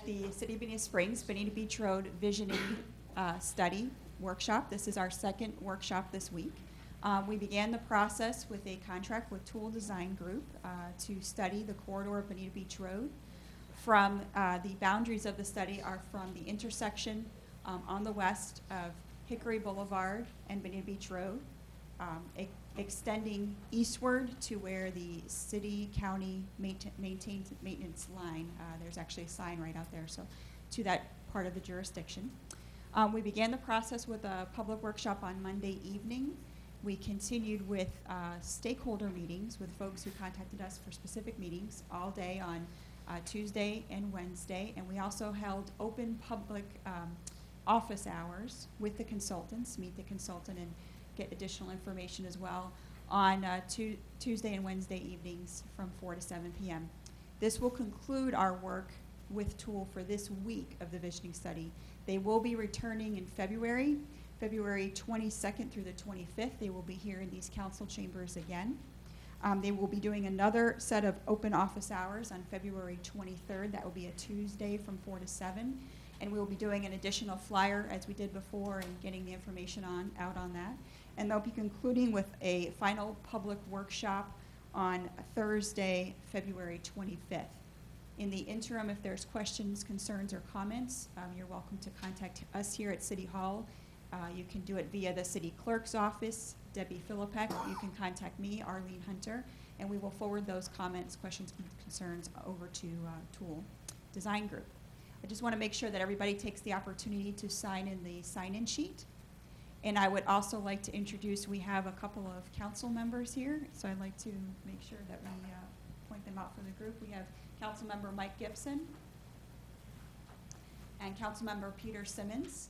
at the City of Bonita Springs, Bonita Beach Road Visioning Study Workshop. This is our second workshop this week. We began the process with a contract with Tool Design Group to study the corridor of Bonita Beach Road. From the boundaries of the study are from the intersection on the west of Hickory Boulevard and Bonita Beach Road, extending eastward to where the city-county maintenance line, there's actually a sign right out there, so to that part of the jurisdiction. We began the process with a public workshop on Monday evening. We continued with stakeholder meetings with folks who contacted us for specific meetings all day on Tuesday and Wednesday, and we also held open public office hours with the consultants, meet the consultant and get additional information as well on Tuesday and Wednesday evenings from 4 to 7 p.m. This will conclude our work with Tool for this week of the visioning study. They will be returning in February 22nd through the 25th. They will be here in these council chambers again. They will be doing another set of open office hours on February 23rd. That will be a Tuesday from 4 to 7. And we will be doing an additional flyer as we did before and getting the information out on that. And they'll be concluding with a final public workshop on Thursday, February 25th. In the interim, if there's questions, concerns, or comments, you're welcome to contact us here at City Hall. You can do it via the city clerk's office, Debbie Philippek. You can contact me, Arlene Hunter, and we will forward those comments, questions, concerns over to Tool Design Group. I just want to make sure that everybody takes the opportunity to sign in the sign-in sheet. And I would also like to introduce, we have a couple of council members here, so I'd like to make sure that we point them out for the group. We have Council Member Mike Gibson and Council Member Peter Simmons.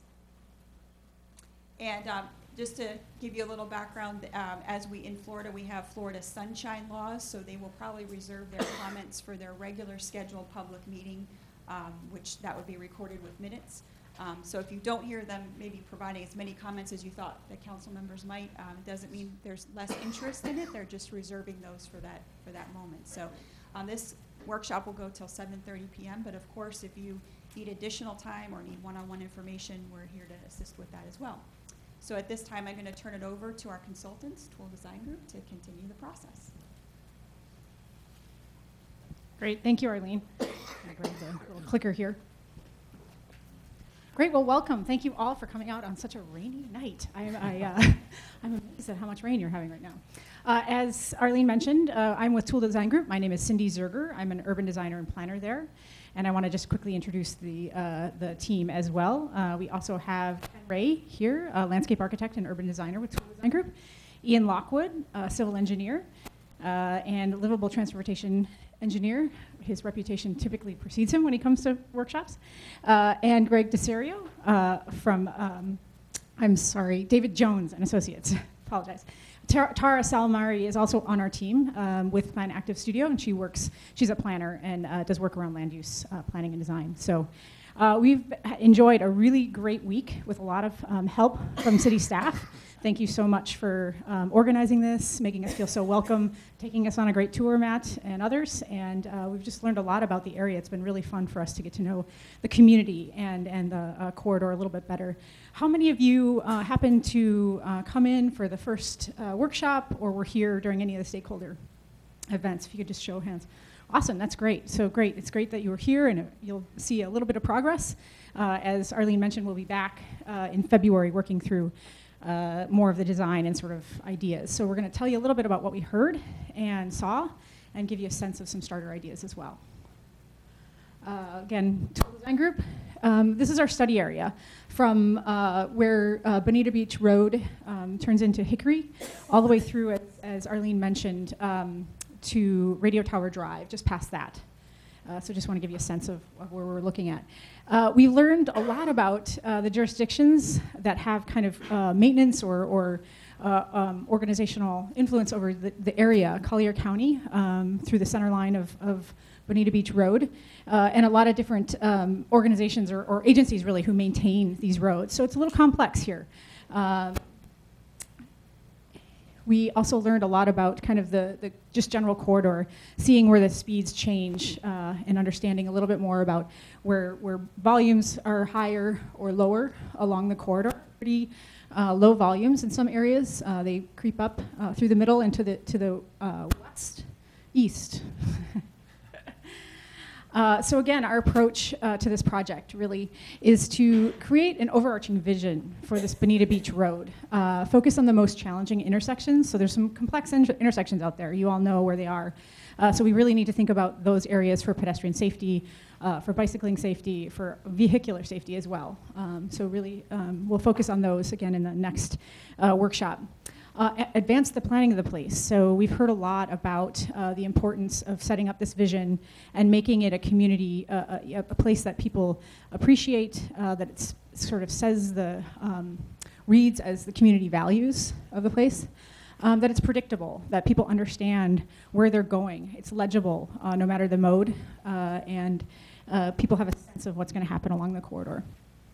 And just to give you a little background, as we in Florida, we have Florida sunshine laws, so they will probably reserve their comments for their regular scheduled public meeting, which that would be recorded with minutes. So if you don't hear them maybe providing as many comments as you thought the council members might, it doesn't mean there's less interest in it. They're just reserving those for that moment. So this workshop will go till 7:30 p.m. But of course, if you need additional time or need one-on-one information, we're here to assist with that as well. So at this time, I'm going to turn it over to our consultants, Tool Design Group, to continue the process. Great, thank you, Arlene. I'm going to grab the little clicker here. Great, well, welcome. Thank you all for coming out on such a rainy night. I'm amazed at how much rain you're having right now. As Arlene mentioned, I'm with Tool Design Group. My name is Cindy Zerger. I'm an urban designer and planner there. And I want to just quickly introduce the team as well. We also have Ken Ray here, a landscape architect and urban designer with Tool Design Group. Ian Lockwood, a civil engineer, and livable transportation engineer. His reputation typically precedes him when he comes to workshops. And Greg DeSerio from, David Jones and Associates. Apologize. Tara Salmari is also on our team with Plan Active Studio, and she's a planner and does work around land use planning and design. So we've enjoyed a really great week with a lot of help from city staff. Thank you so much for organizing this, making us feel so welcome, taking us on a great tour, Matt and others. And we've just learned a lot about the area. It's been really fun for us to get to know the community and the corridor a little bit better. How many of you happened to come in for the first workshop or were here during any of the stakeholder events? If you could just show hands. Awesome, that's great. So great, it's great that you were here, and you'll see a little bit of progress. As Arlene mentioned, we'll be back in February working through more of the design and sort of ideas. So we're going to tell you a little bit about what we heard and saw and give you a sense of some starter ideas as well. Again, Tool Design Group. This is our study area from where Bonita Beach Road turns into Hickory, all the way through, as Arlene mentioned, to Radio Tower Drive, just past that. So just want to give you a sense of where we're looking at. We learned a lot about the jurisdictions that have kind of maintenance or organizational influence over the area, Collier County, through the center line of Bonita Beach Road, and a lot of different organizations or agencies really who maintain these roads. So it's a little complex here. We also learned a lot about kind of the just general corridor, seeing where the speeds change and understanding a little bit more about where volumes are higher or lower along the corridor. Pretty low volumes in some areas. They creep up through the middle and to the east. So again, our approach to this project really is to create an overarching vision for this Bonita Beach Road. Focus on the most challenging intersections. So there's some complex intersections out there. You all know where they are. So we really need to think about those areas for pedestrian safety, for bicycling safety, for vehicular safety as well. So really, we'll focus on those again in the next workshop. Advance the planning of the place. So we've heard a lot about the importance of setting up this vision and making it a community, a place that people appreciate, that it sort of says reads as the community values of the place, that it's predictable, that people understand where they're going. It's legible, no matter the mode, and people have a sense of what's going to happen along the corridor.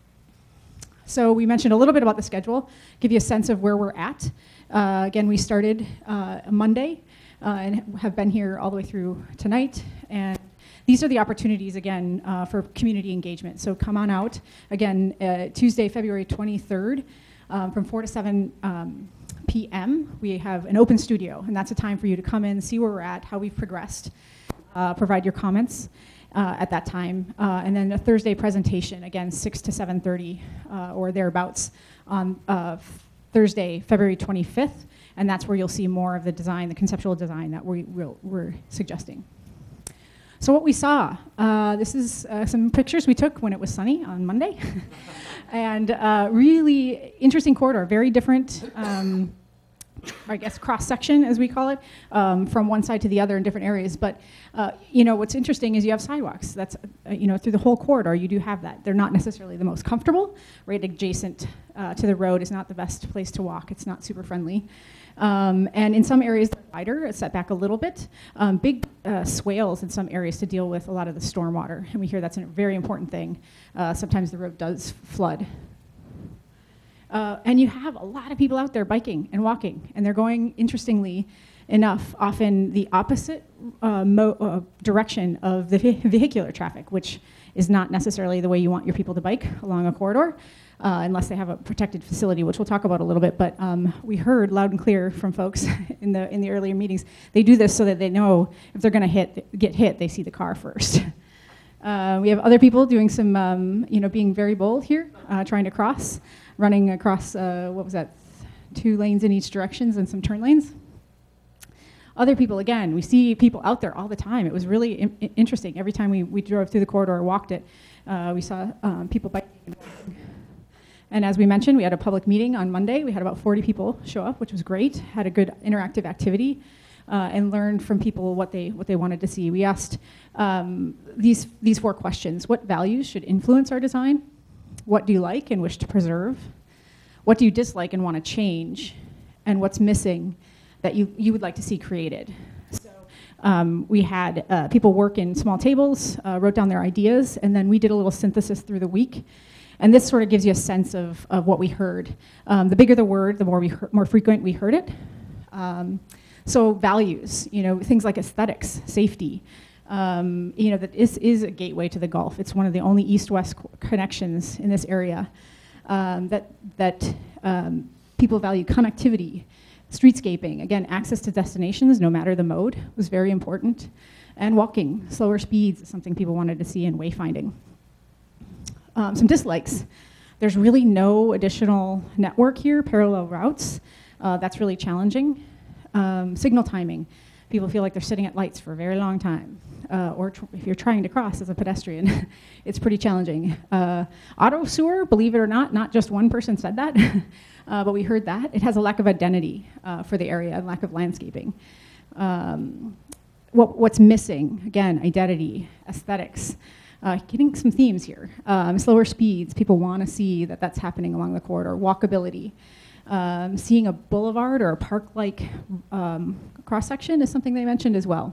So we mentioned a little bit about the schedule, give you a sense of where we're at. Again, we started Monday and have been here all the way through tonight. And these are the opportunities, again, for community engagement. So come on out. Again, Tuesday, February 23rd, from 4 to 7 p.m., we have an open studio. And that's a time for you to come in, see where we're at, how we've progressed, provide your comments at that time. And then a Thursday presentation, again, 6 to 7:30 or thereabouts on Thursday, February 25th, and that's where you'll see more of the design, the conceptual design that we're suggesting. So what we saw, this is some pictures we took when it was sunny on Monday, and really interesting corridor, very different, I guess, cross-section, as we call it, from one side to the other in different areas. But you know, what's interesting is you have sidewalks. That's you know, through the whole corridor, you do have that. They're not necessarily the most comfortable. Right adjacent to the road is not the best place to walk. It's not super friendly. And in some areas, they're wider, it's set back a little bit. Big swales in some areas to deal with a lot of the stormwater. And we hear that's a very important thing. Sometimes the road does flood. And you have a lot of people out there biking and walking, and they're going, interestingly enough, often the opposite direction of the vehicular traffic, which is not necessarily the way you want your people to bike along a corridor, unless they have a protected facility, which we'll talk about a little bit. But we heard loud and clear from folks in the earlier meetings, they do this so that they know if they're going to get hit, they see the car first. We have other people doing some, you know, being very bold here, trying to cross. Running across, what was that, 2 lanes in each directions and some turn lanes. Other people, again, we see people out there all the time. It was really interesting. Every time we drove through the corridor or walked it, we saw people biking and walking. And as we mentioned, we had a public meeting on Monday. We had about 40 people show up, which was great. Had a good interactive activity and learned from people what they wanted to see. We asked these 4 questions. What values should influence our design? What do you like and wish to preserve? What do you dislike and want to change? And what's missing that you would like to see created? So we had people work in small tables, wrote down their ideas, and then we did a little synthesis through the week. And this sort of gives you a sense of what we heard. The bigger the word, the more frequent we heard it. So values, you know, things like aesthetics, safety, you know, that is a gateway to the Gulf. It's one of the only east-west connections in this area. That people value connectivity, streetscaping, again, access to destinations, no matter the mode, was very important. And walking, slower speeds is something people wanted to see in wayfinding. Some dislikes. There's really no additional network here, parallel routes. That's really challenging. Signal timing. People feel like they're sitting at lights for a very long time. Or if you're trying to cross as a pedestrian, it's pretty challenging. Auto sewer, believe it or not just one person said that, but we heard that. It has a lack of identity for the area, and lack of landscaping. What's missing? Again, identity, aesthetics. Getting some themes here. Slower speeds, people want to see that that's happening along the corridor. Walkability. Seeing a boulevard or a park-like cross-section is something they mentioned as well.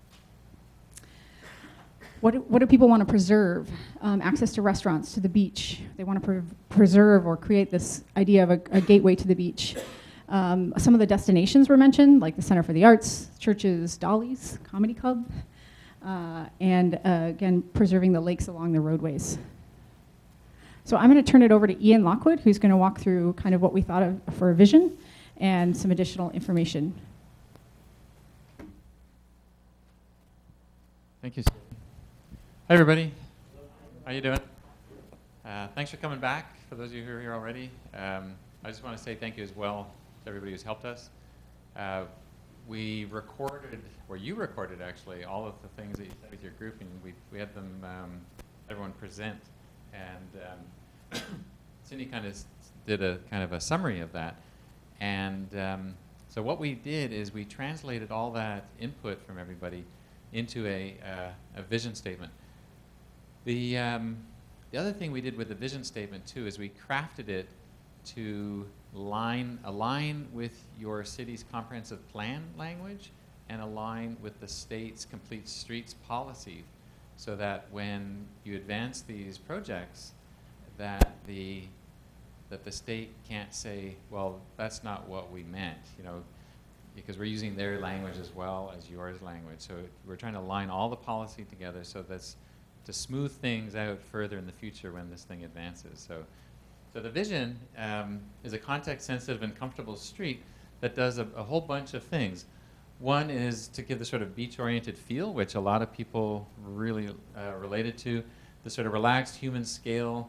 What do people want to preserve? Access to restaurants, to the beach. They want to preserve or create this idea of a gateway to the beach. Some of the destinations were mentioned, like the Center for the Arts, Church's Dolly's Comedy Club, and again, preserving the lakes along the roadways. So I'm going to turn it over to Ian Lockwood, who's going to walk through kind of what we thought of for a vision and some additional information. Thank you. Hi, everybody. How you doing? Thanks for coming back, for those of you who are here already. I just want to say thank you as well to everybody who's helped us. We recorded, or you recorded actually, all of the things that you said with your group, and we had them, everyone present. And Cindy kind of did a kind of a summary of that. And so what we did is we translated all that input from everybody into a vision statement. The other thing we did with the vision statement too is we crafted it to align with your city's comprehensive plan language and align with the state's complete streets policy, so that when you advance these projects, that the state can't say, well, that's not what we meant, you know, because we're using their language as well as yours language. So we're trying to align all the policy together so that's to smooth things out further in the future when this thing advances. So the vision is a context-sensitive and comfortable street that does a whole bunch of things. One is to give the sort of beach-oriented feel, which a lot of people really related to. The sort of relaxed human scale,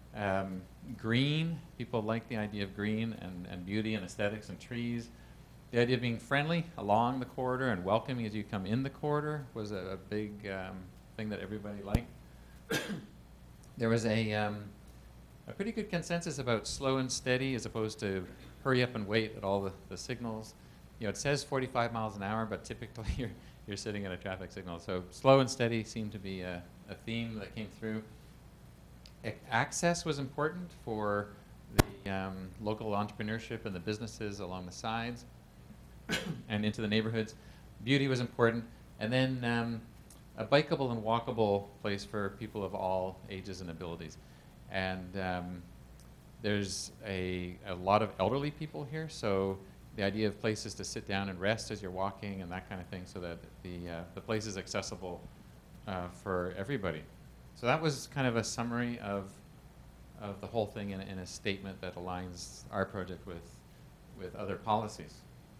green. People like the idea of green and beauty and aesthetics and trees. The idea of being friendly along the corridor and welcoming as you come in the corridor was a big thing that everybody liked. There was a pretty good consensus about slow and steady as opposed to hurry up and wait at all the signals. You know, it says 45 miles an hour, but typically you're sitting at a traffic signal. So slow and steady seemed to be a theme that came through. Access was important for the local entrepreneurship and the businesses along the sides and into the neighborhoods. Beauty was important. And then a bikeable and walkable place for people of all ages and abilities. And there's a lot of elderly people here, so the idea of places to sit down and rest as you're walking and that kind of thing, so that the place is accessible for everybody. So that was kind of a summary of the whole thing in a statement that aligns our project with other policies.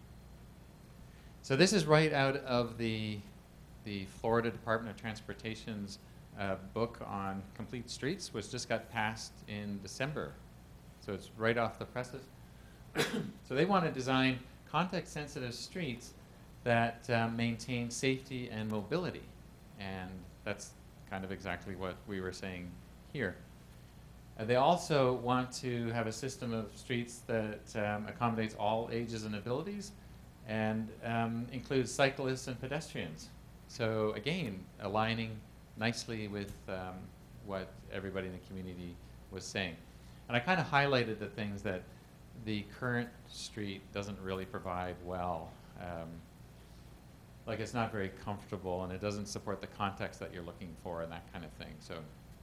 So this is right out of the Florida Department of Transportation's book on complete streets, which just got passed in December. So it's right off the presses. So they want to design context-sensitive streets that maintain safety and mobility. And that's kind of exactly what we were saying here. They also want to have a system of streets that accommodates all ages and abilities and includes cyclists and pedestrians. So again, aligning nicely with what everybody in the community was saying. And I kind of highlighted the things that the current street doesn't really provide well. Like it's not very comfortable and it doesn't support the context that you're looking for and that kind of thing. So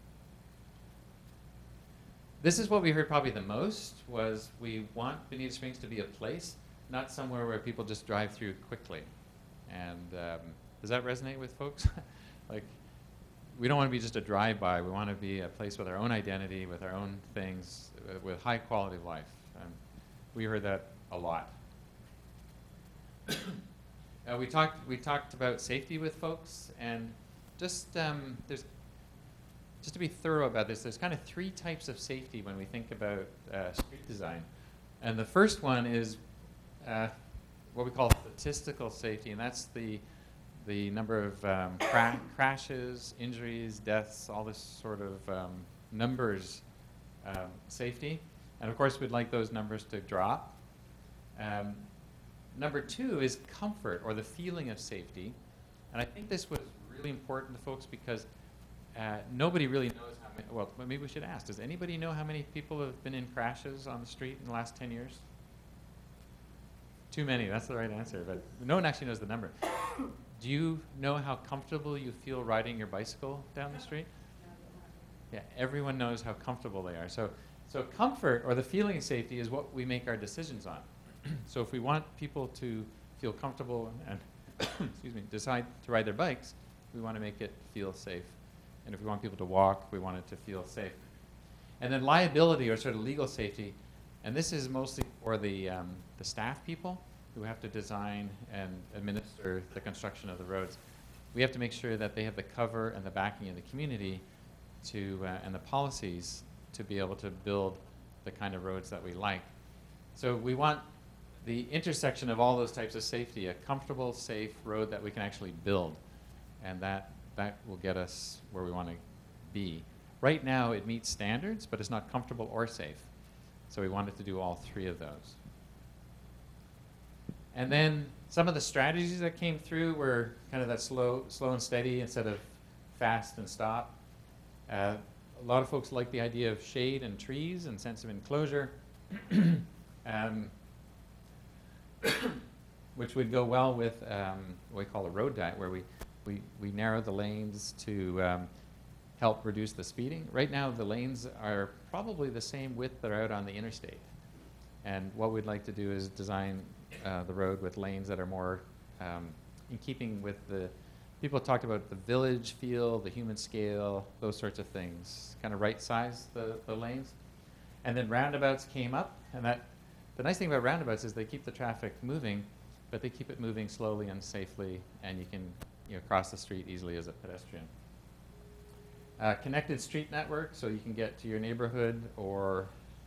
this is what we heard probably the most, was we want Bonita Springs to be a place, not somewhere where people just drive through quickly. And does that resonate with folks? Like, we don't want to be just a drive-by. We want to be a place with our own identity, with our own things, with high quality of life. We heard that a lot. We talked about safety with folks, and just to be thorough about this, there's kind of 3 types of safety when we think about street design. And the first one is what we call statistical safety, and that's the number of crashes, injuries, deaths, all this sort of numbers safety. And of course, we'd like those numbers to drop. Number 2 is comfort, or the feeling of safety. And I think this was really important to folks because nobody really knows how many, well, maybe we should ask, does anybody know how many people have been in crashes on the street in the last 10 years? Too many, that's the right answer, but no one actually knows the number. Do you know how comfortable you feel riding your bicycle down the street? Yeah, everyone knows how comfortable they are. So comfort, or the feeling of safety, is what we make our decisions on. So if we want people to feel comfortable and excuse me, decide to ride their bikes, we want to make it feel safe. And if we want people to walk, we want it to feel safe. And then liability, or sort of legal safety, and this is mostly for the staff people who have to design and administer the construction of the roads. We have to make sure that they have the cover and the backing of the community to, and the policies to be able to build the kind of roads that we like. So we want the intersection of all those types of safety, a comfortable, safe road that we can actually build. And that will get us where we want to be. Right now, it meets standards, but it's not comfortable or safe. So we wanted to do all three of those. And then some of the strategies that came through were kind of that slow and steady instead of fast and stop. A lot of folks like the idea of shade and trees and sense of enclosure, which would go well with what we call a road diet, where we narrow the lanes to help reduce the speeding. Right now, the lanes are probably the same width that are out on the interstate. And what we'd like to do is design the road with lanes that are more in keeping with the, people talked about the village feel, the human scale, those sorts of things, kind of right size the lanes. And then roundabouts came up, and the nice thing about roundabouts is they keep the traffic moving, but they keep it moving slowly and safely, and you can cross the street easily as a pedestrian. Connected street network, so you can get to your neighborhood or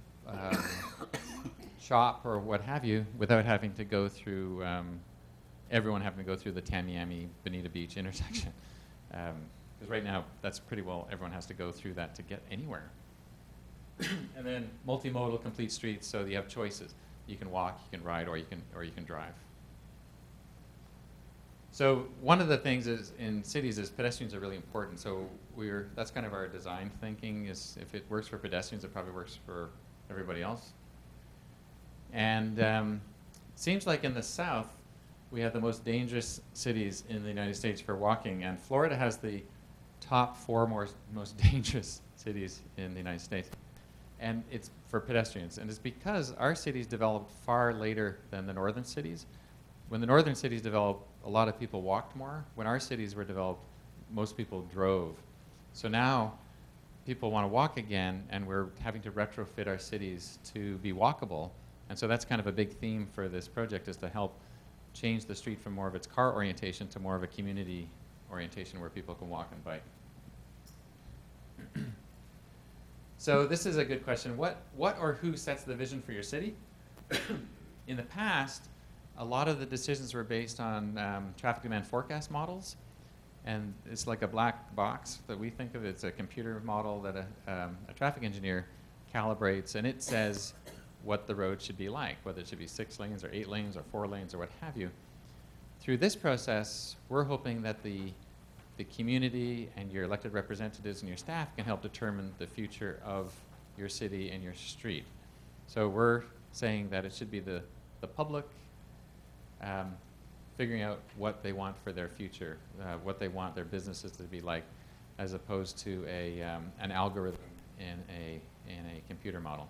shop or what have you without having to go through, everyone having to go through the Tamiami Bonita Beach intersection. Because right now, that's pretty well, everyone has to go through that to get anywhere. And then multimodal complete streets, so you have choices. You can walk, you can ride, or you can drive. So one of the things is in cities is pedestrians are really important. So that's kind of our design thinking, is if it works for pedestrians, it probably works for everybody else. And seems like in the South, we have the most dangerous cities in the United States for walking, and Florida has the top 4 most dangerous cities in the United States. And it's for pedestrians, and it's because our cities developed far later than the northern cities. When the northern cities developed, a lot of people walked more. When our cities were developed, most people drove. So now people want to walk again, and we're having to retrofit our cities to be walkable. And so that's kind of a big theme for this project, is to help change the street from more of its car orientation to more of a community orientation where people can walk and bike. So this is a good question. What or who sets the vision for your city? In the past, a lot of the decisions were based on traffic demand forecast models. And it's like a black box that we think of. It's a computer model that a traffic engineer calibrates, and it says what the road should be like, whether it should be 6 lanes or 8 lanes or 4 lanes or what have you. Through this process, we're hoping that the community and your elected representatives and your staff can help determine the future of your city and your street. So we're saying that it should be the public figuring out what they want for their future, what they want their businesses to be like, as opposed to an algorithm in a computer model.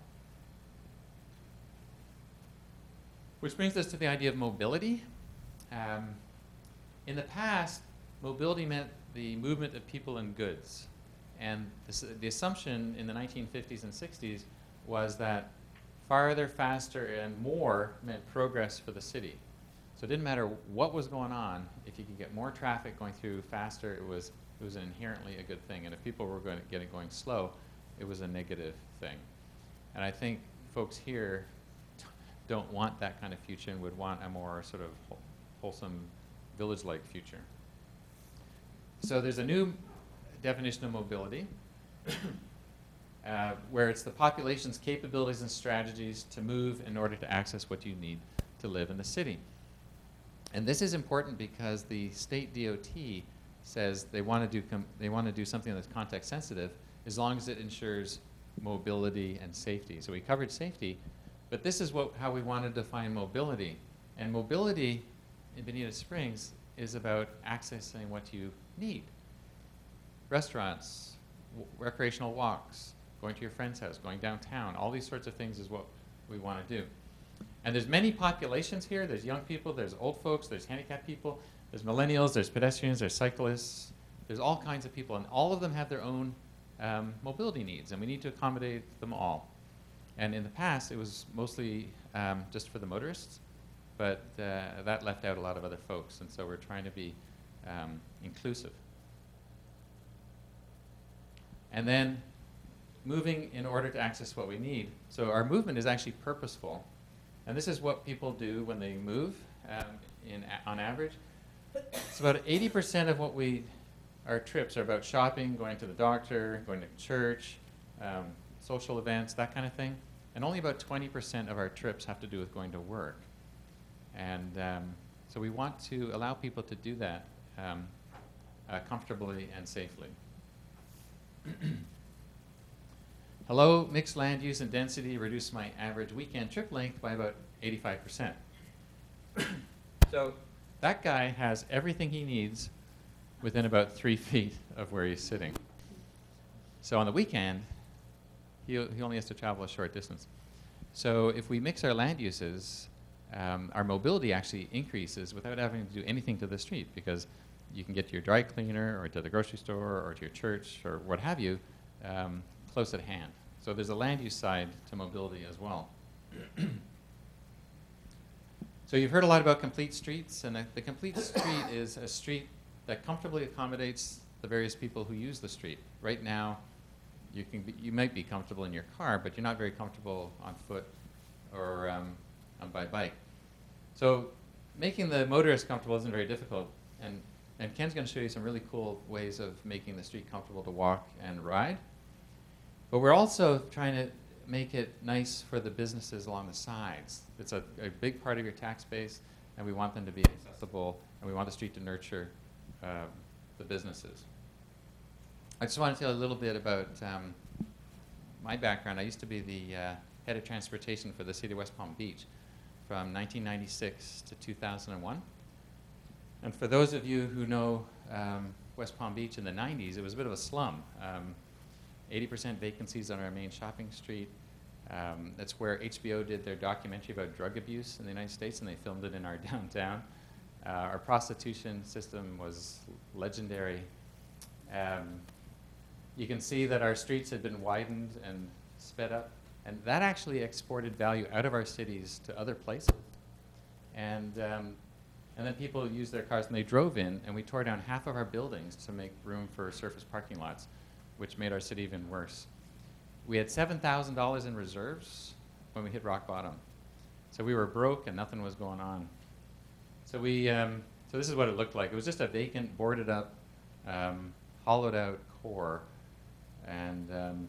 Which brings us to the idea of mobility. In the past, mobility meant the movement of people and goods. And the assumption in the 1950s and 60s was that farther, faster, and more meant progress for the city. So it didn't matter what was going on. If you could get more traffic going through faster, it was inherently a good thing. And if people were going slow, it was a negative thing. And I think folks here don't want that kind of future and would want a more sort of wholesome, village-like future. So there's a new definition of mobility, where it's the population's capabilities and strategies to move in order to access what you need to live in the city. And this is important because the state DOT says they want to do something that's context sensitive as long as it ensures mobility and safety. So we covered safety, but this is how we want to define mobility. And mobility in Bonita Springs is about accessing what you need. Restaurants, recreational walks, going to your friend's house, going downtown, all these sorts of things is what we want to do. And there's many populations here. There's young people, there's old folks, there's handicapped people, there's millennials, there's pedestrians, there's cyclists. There's all kinds of people, and all of them have their own mobility needs, and we need to accommodate them all. And in the past, it was mostly just for the motorists, but that left out a lot of other folks, and so we're trying to be inclusive. And then moving in order to access what we need. So our movement is actually purposeful. And this is what people do when they move on average. It's about 80% of what our trips are about shopping, going to the doctor, going to church, social events, that kind of thing. And only about 20% of our trips have to do with going to work. And so we want to allow people to do that comfortably and safely. Hello, mixed land use and density reduced my average weekend trip length by about 85%. So that guy has everything he needs within about 3 feet of where he's sitting. So on the weekend, he only has to travel a short distance. So if we mix our land uses, our mobility actually increases without having to do anything to the street, because you can get to your dry cleaner or to the grocery store or to your church or what have you close at hand. So there's a land use side to mobility as well. So you've heard a lot about complete streets, and the complete street is a street that comfortably accommodates the various people who use the street. Right now, you might be comfortable in your car, but you're not very comfortable on foot or by bike. So making the motorist comfortable isn't very difficult, and Ken's going to show you some really cool ways of making the street comfortable to walk and ride. But we're also trying to make it nice for the businesses along the sides. It's a big part of your tax base, and we want them to be accessible, and we want the street to nurture the businesses. I just want to tell you a little bit about my background. I used to be the head of transportation for the city of West Palm Beach from 1996 to 2001. And for those of you who know West Palm Beach in the 90s, it was a bit of a slum. 80% vacancies on our main shopping street. That's where HBO did their documentary about drug abuse in the United States, and they filmed it in our downtown. Our prostitution system was legendary. You can see that our streets had been widened and sped up, and that actually exported value out of our cities to other places. And then people used their cars and they drove in, and we tore down half of our buildings to make room for surface parking lots, which made our city even worse. We had $7,000 in reserves when we hit rock bottom. So we were broke and nothing was going on. So so this is what it looked like. It was just a vacant, boarded up, hollowed out core, and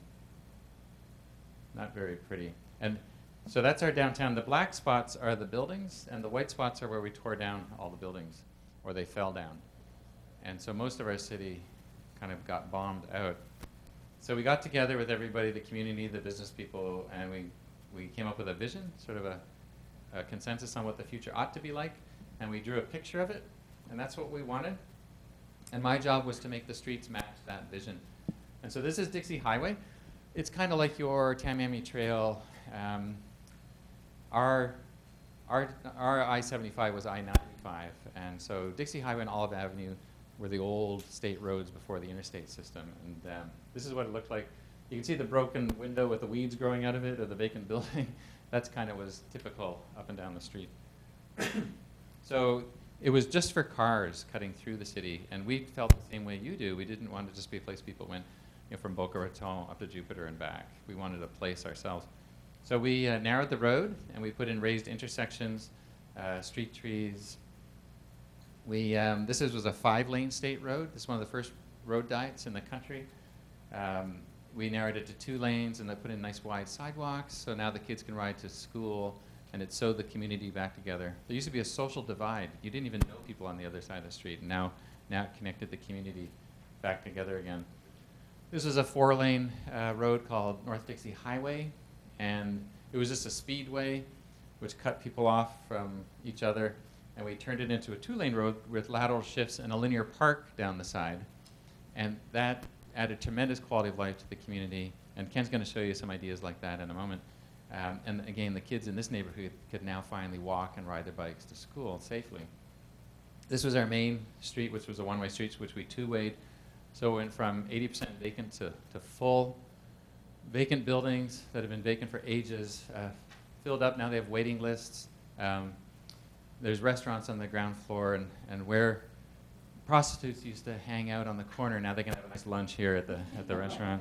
not very pretty. And so that's our downtown. The black spots are the buildings, and the white spots are where we tore down all the buildings, or they fell down. And so most of our city kind of got bombed out. So we got together with everybody, the community, the business people, and we came up with a vision, sort of a consensus on what the future ought to be like, and we drew a picture of it, and that's what we wanted. And my job was to make the streets match that vision. And so this is Dixie Highway. It's kind of like your Tamiami Trail. Our I-75 was I-95, and so Dixie Highway and Olive Avenue were the old state roads before the interstate system. And this is what it looked like. You can see the broken window with the weeds growing out of it, or the vacant building. That's kind of was typical up and down the street. So it was just for cars cutting through the city, and we felt the same way you do. We didn't want to just be a place people went from Boca Raton up to Jupiter and back. We wanted a place ourselves. So we narrowed the road, and we put in raised intersections, street trees. This was a 5-lane state road. This is one of the first road diets in the country. We narrowed it to 2 lanes, and I put in nice wide sidewalks, so now the kids can ride to school, and it sewed the community back together. There used to be a social divide. You didn't even know people on the other side of the street, and now it connected the community back together again. This was a 4-lane road called North Dixie Highway, and it was just a speedway which cut people off from each other, and we turned it into a 2-lane road with lateral shifts and a linear park down the side. And that added tremendous quality of life to the community, and Ken's going to show you some ideas like that in a moment. And again, the kids in this neighborhood could now finally walk and ride their bikes to school safely. This was our main street, which was a one-way street, which we two-wayed. So it went from 80% vacant to full. Vacant buildings that have been vacant for ages, filled up. Now they have waiting lists. There's restaurants on the ground floor, and where prostitutes used to hang out on the corner, now they can have a nice lunch here at the restaurant.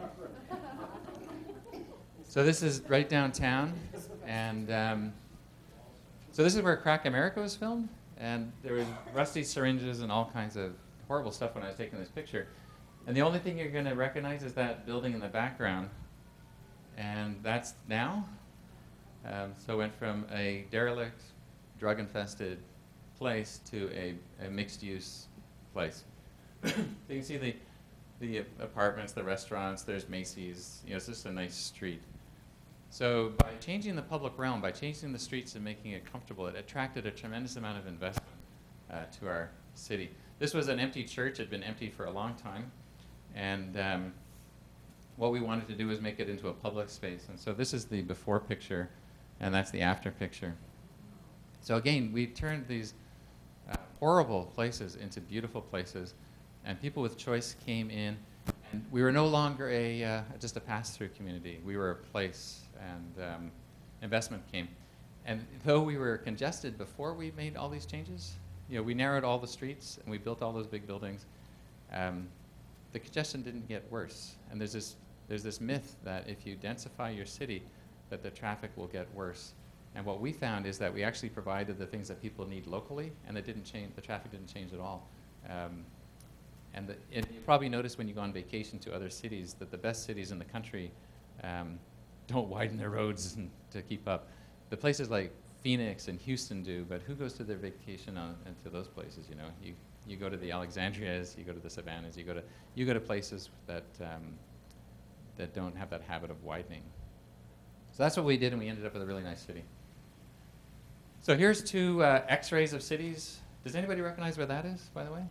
So this is right downtown, and so this is where Crack America was filmed, and there was rusty syringes and all kinds of horrible stuff when I was taking this picture. And the only thing you're going to recognize is that building in the background, and that's now. So it went from a derelict, drug-infested place to a mixed-use place. So you can see the apartments, the restaurants, there's Macy's. You know, it's just a nice street. So by changing the public realm, by changing the streets and making it comfortable, it attracted a tremendous amount of investment to our city. This was an empty church. It had been empty for a long time. And what we wanted to do was make it into a public space. And so this is the before picture, and that's the after picture. So again, we turned these horrible places into beautiful places, and people with choice came in, and we were no longer just a pass-through community. We were a place, and investment came. And though we were congested before we made all these changes, you know, we narrowed all the streets and we built all those big buildings. The congestion didn't get worse. And there's this myth that if you densify your city, that the traffic will get worse. And what we found is that we actually provided the things that people need locally, and it didn't change. The traffic didn't change at all. And you probably notice when you go on vacation to other cities that the best cities in the country don't widen their roads to keep up. The places like Phoenix and Houston do, but who goes to their vacation into those places? You know, you go to the Alexandrias, you go to the Savannahs, you go to places that that don't have that habit of widening. So that's what we did, and we ended up with a really nice city. So here's two X-rays of cities. Does anybody recognize where that is, by the way?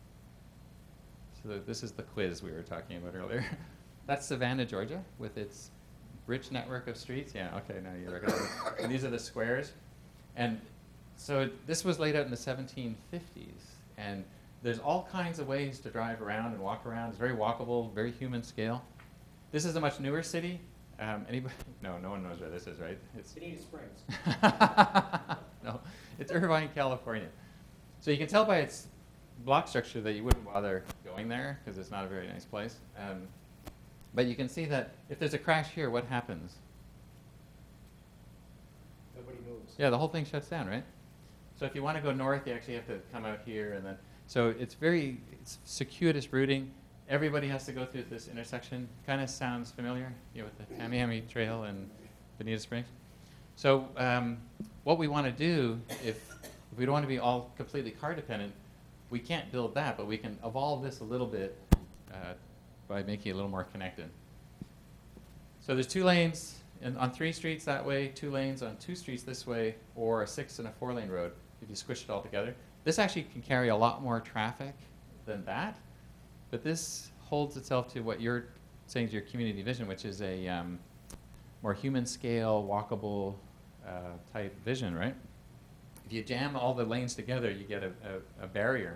So this is the quiz we were talking about earlier. That's Savannah, Georgia, with its rich network of streets. Yeah, okay, now you recognize it. And these are the squares. And so this was laid out in the 1750s. And there's all kinds of ways to drive around and walk around. It's very walkable, very human scale. This is a much newer city. Anybody? No one knows where this is, right? It's Bonita Springs. No, it's Irvine, California. So you can tell by its block structure that you wouldn't bother going there because it's not a very nice place. But you can see that if there's a crash here, what happens? Nobody moves. Yeah, the whole thing shuts down, right? So if you want to go north, you actually have to come out here, and then so it's circuitous routing. Everybody has to go through this intersection. Kind of sounds familiar, you know, with the Tamiami Trail and Bonita Springs. So what we want to do, if we don't want to be all completely car dependent, we can't build that, but we can evolve this a little bit by making it a little more connected. So there's 2 lanes on 3 streets that way, 2 lanes on 2 streets this way, or a 6 and a 4-lane road if you squish it all together. This actually can carry a lot more traffic than that, but this holds itself to what you're saying is your community vision, which is a more human scale, walkable type vision, right? If you jam all the lanes together, you get a barrier.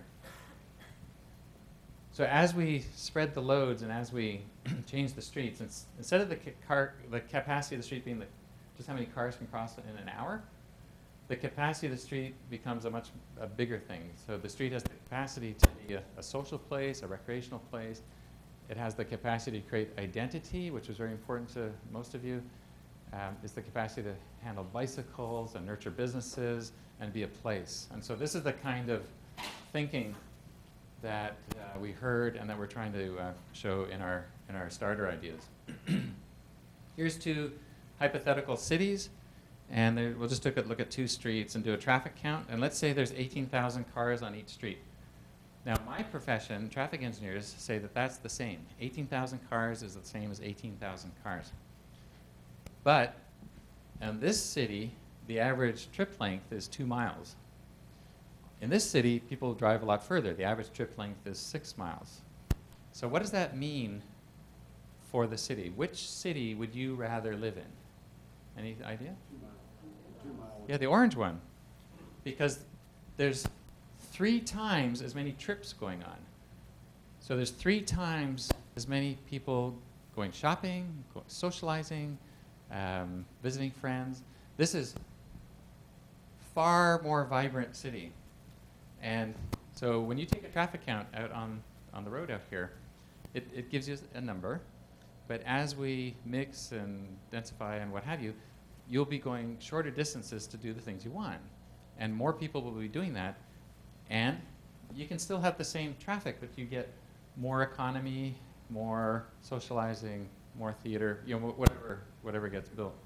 So as we spread the loads and as we change the streets, instead of the capacity of the street being just how many cars can cross in an hour, the capacity of the street becomes a bigger thing. So the street has the capacity to be a social place, a recreational place. It has the capacity to create identity, which is very important to most of you. It's the capacity to handle bicycles and nurture businesses and be a place. And so this is the kind of thinking that we heard and that we're trying to show in our starter ideas. Here's 2 hypothetical cities, and we'll just take a look at 2 streets and do a traffic count. And let's say there's 18,000 cars on each street. Now, my profession, traffic engineers, say that that's the same. 18,000 cars is the same as 18,000 cars. But in this city, the average trip length is 2 miles. In this city, people drive a lot further. The average trip length is 6 miles. So what does that mean for the city? Which city would you rather live in? Any idea? Yeah, the orange one. Because there's 3 times as many trips going on. So there's 3 times as many people going shopping, socializing, visiting friends. This is far more vibrant city. And so when you take a traffic count out on the road out here, it gives you a number. But as we mix and densify and what have you, you'll be going shorter distances to do the things you want. And more people will be doing that. And you can still have the same traffic, but you get more economy, more socializing, more theater, whatever gets built.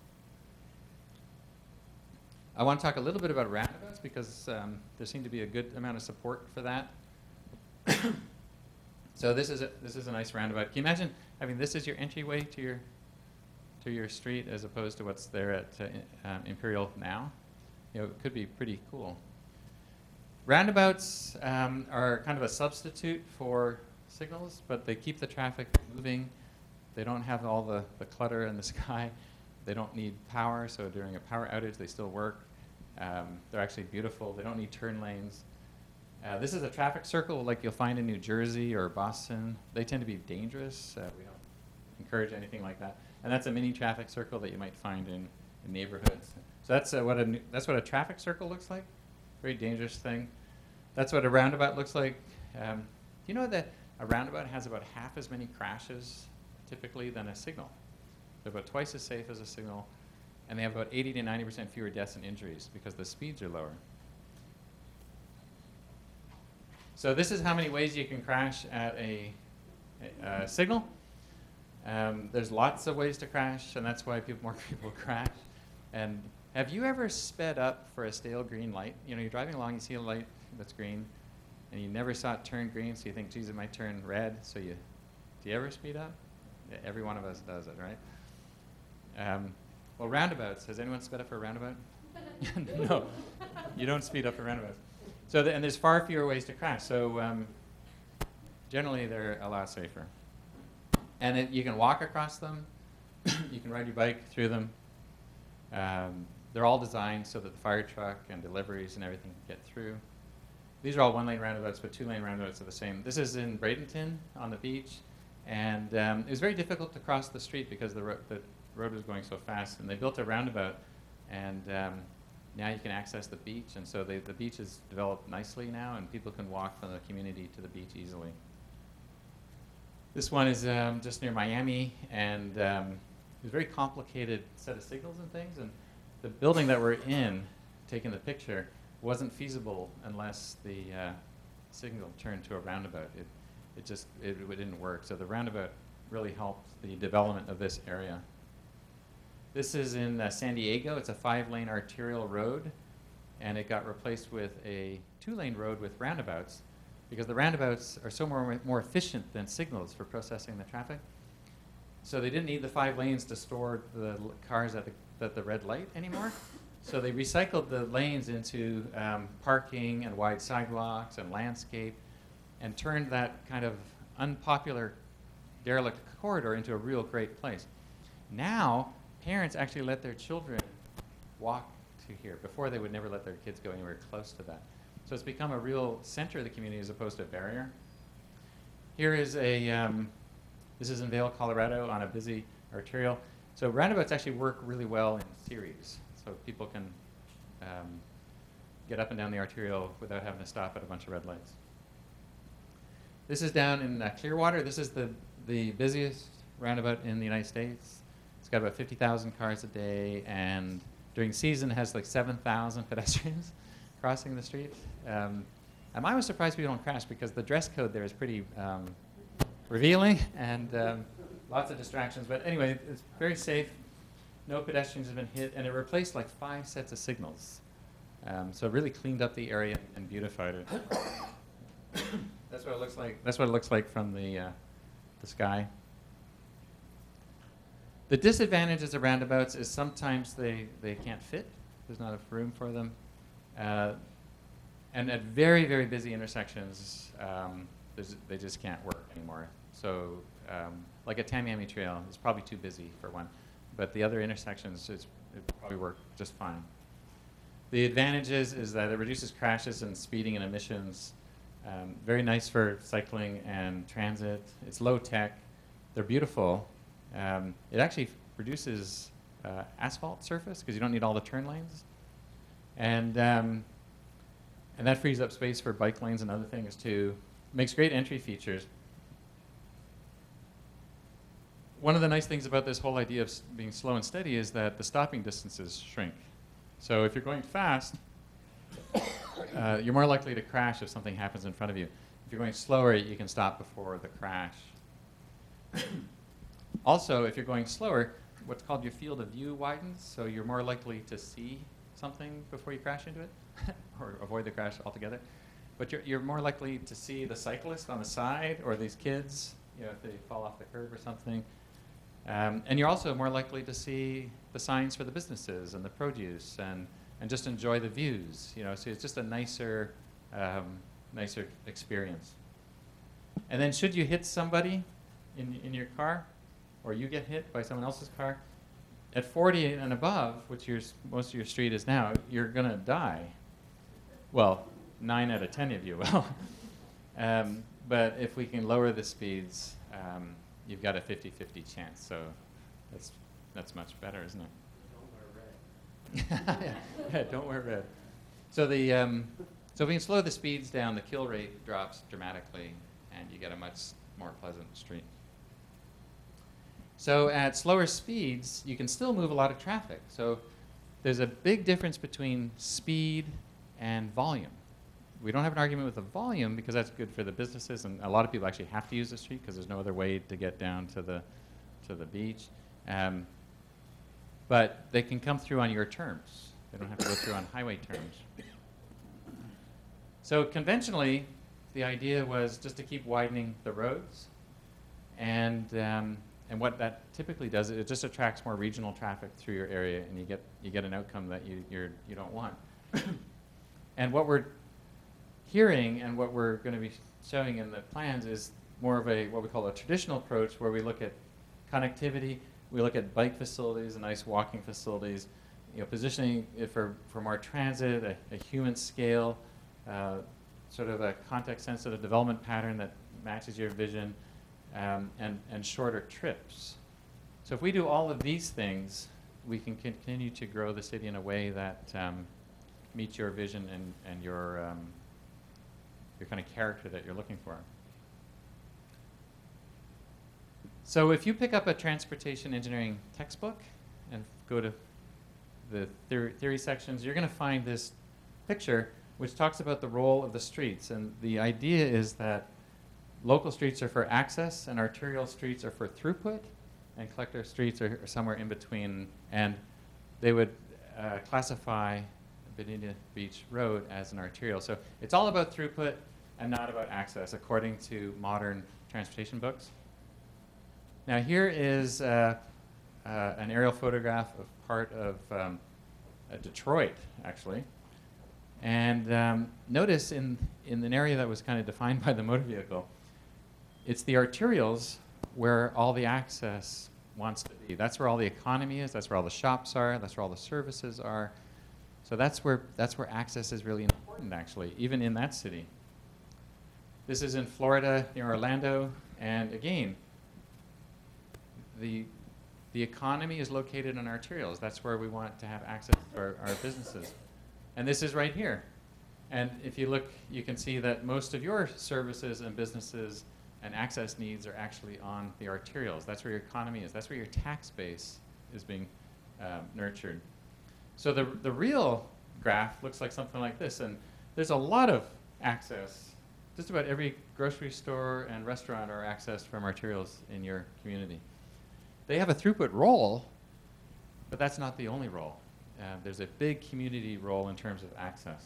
I want to talk a little bit about roundabouts because there seemed to be a good amount of support for that. So this is a nice roundabout. Can you imagine having this as your entryway to your street as opposed to what's there at Imperial now? It could be pretty cool. Roundabouts are kind of a substitute for signals, but they keep the traffic moving. They don't have all the clutter in the sky. They don't need power, so during a power outage, they still work. They're actually beautiful. They don't need turn lanes. This is a traffic circle like you'll find in New Jersey or Boston. They tend to be dangerous. We don't encourage anything like that. And that's a mini traffic circle that you might find in neighborhoods. So that's what a traffic circle looks like. Very dangerous thing. That's what a roundabout looks like. Do you know that a roundabout has about half as many crashes typically than a signal? They're about twice as safe as a signal, and they have about 80 to 90% fewer deaths and injuries because the speeds are lower. So this is how many ways you can crash at a signal. There's lots of ways to crash, and that's why more people crash. And have you ever sped up for a stale green light? You're driving along, you see a light that's green, and you never saw it turn green, so you think, geez, it might turn red. So do you ever speed up? Yeah, every one of us does it, right? Well, roundabouts. Has anyone sped up for a roundabout? No, you don't speed up for roundabouts. So and there's far fewer ways to crash. So generally, they're a lot safer. And you can walk across them. You can ride your bike through them. They're all designed so that the fire truck and deliveries and everything can get through. These are all 1-lane roundabouts, but 2-lane roundabouts are the same. This is in Bradenton on the beach. And it was very difficult to cross the street because the road was going so fast. And they built a roundabout. And now you can access the beach. And so the beach is developed nicely now, and people can walk from the community to the beach easily. This one is just near Miami, and it's a very complicated set of signals and things. And the building that we're in, taking the picture, wasn't feasible unless the signal turned to a roundabout. It didn't work. So the roundabout really helped the development of this area. This is in San Diego. It's a 5-lane arterial road, and it got replaced with a 2-lane road with roundabouts because the roundabouts are so more efficient than signals for processing the traffic. So they didn't need the 5 lanes to store the cars at the red light anymore. So they recycled the lanes into parking and wide sidewalks and landscape and turned that kind of unpopular derelict corridor into a real great place. Now, parents actually let their children walk to here. Before, they would never let their kids go anywhere close to that. So it's become a real center of the community as opposed to a barrier. Here is this is in Vail, Colorado, on a busy arterial. So roundabouts actually work really well in series. So people can get up and down the arterial without having to stop at a bunch of red lights. This is down in Clearwater. This is the busiest roundabout in the United States. It's got about 50,000 cars a day, and during season it has like 7,000 pedestrians crossing the street. And I was surprised people don't crash because the dress code there is pretty revealing and lots of distractions. But anyway, it's very safe. No pedestrians have been hit, and it replaced like 5 sets of signals. So it really cleaned up the area and beautified it. That's what it looks like. That's what it looks like from the sky. The disadvantages of roundabouts is sometimes they can't fit. There's not enough room for them. And at very, very busy intersections, they just can't work anymore. So like a Tamiami Trail is probably too busy for one. but the other intersections, it probably work just fine. The advantages is that it reduces crashes and speeding and emissions. Very nice for cycling and transit. It's low tech. They're beautiful. It actually reduces asphalt surface because you don't need all the turn lanes. And that frees up space for bike lanes and other things too. Makes great entry features. One of the nice things about this whole idea of being slow and steady is that the stopping distances shrink. So if you're going fast, you're more likely to crash if something happens in front of you. If you're going slower, you can stop before the crash. Also, if you're going slower, what's called your field of view widens, so you're more likely to see something before you crash into it, or avoid the crash altogether. But you're more likely to see the cyclist on the side, or these kids, if they fall off the curb or something. And you're also more likely to see the signs for the businesses and the produce, and just enjoy the views. So it's just a nicer experience. And then should you hit somebody in your car, or you get hit by someone else's car, at 40 and above, which most of your street is now, you're going to die. Well, 9 out of 10 of you will. But if we can lower the speeds, you've got a 50-50 chance. So that's much better, isn't it? Don't wear red. Yeah, don't wear red. So so if we can slow the speeds down, the kill rate drops dramatically, and you get a much more pleasant street. So at slower speeds, you can still move a lot of traffic. So there's a big difference between speed and volume. We don't have an argument with the volume because that's good for the businesses, and a lot of people actually have to use the street because there's no other way to get down to the beach. But they can come through on your terms. They don't have to go through on highway terms. So conventionally, the idea was just to keep widening the roads, and what that typically does, it just attracts more regional traffic through your area, and you get an outcome that you don't want. And what we're hearing and what we're going to be showing in the plans is more of what we call a traditional approach, where we look at connectivity, we look at bike facilities and nice walking facilities, positioning it for more transit, a human scale, sort of a context-sensitive development pattern that matches your vision, and shorter trips. So if we do all of these things, we can continue to grow the city in a way that meets your vision and your kind of character that you're looking for. So if you pick up a transportation engineering textbook and go to the theory sections, you're going to find this picture which talks about the role of the streets. And the idea is that local streets are for access, and arterial streets are for throughput, and collector streets are somewhere in between. And they would classify Bonita Beach Road as an arterial. So it's all about throughput and not about access, according to modern transportation books. Now here is an aerial photograph of part of Detroit, actually. And notice in an area that was kind of defined by the motor vehicle, it's the arterials where all the access wants to be. That's where all the economy is. That's where all the shops are. That's where all the services are. So that's where access is really important, actually, even in that city. This is in Florida, near Orlando, and again, the economy is located on arterials. That's where we want to have access to our businesses. And this is right here. And if you look, you can see that most of your services and businesses and access needs are actually on the arterials. That's where your economy is. That's where your tax base is being nurtured. So the real graph looks like something like this. And there's a lot of access. Just about every grocery store and restaurant are accessed from arterials in your community. They have a throughput role, but that's not the only role. There's a big community role in terms of access.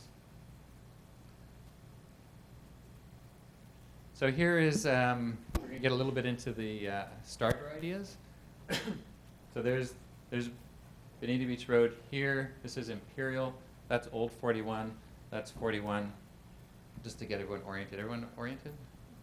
So here is, we're going to get a little bit into the starter ideas. So there's Bonita Beach Road here. This is Imperial. That's Old 41. That's 41. Just to get everyone oriented. Everyone oriented?